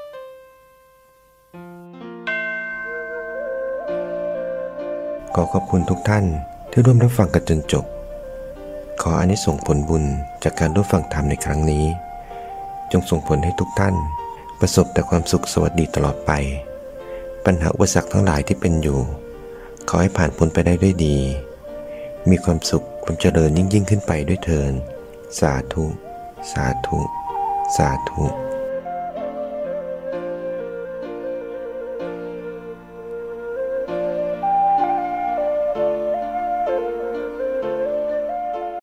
ขอขอบคุณทุกท่านที่ร่วมรับฟังกันจนจบขออานิสงส์ผลบุญจากการร่วมฟังธรรมในครั้งนี้จงส่งผลให้ทุกท่านประสบแต่ความสุขสวัสดีตลอดไปปัญหาอุปสรรคทั้งหลายที่เป็นอยู่ขอให้ผ่านพ้นไปได้ด้วยดีมีความสุขความเจริญยิ่งยิ่งขึ้นไปด้วยเถิดสาธุสาธุสาธุ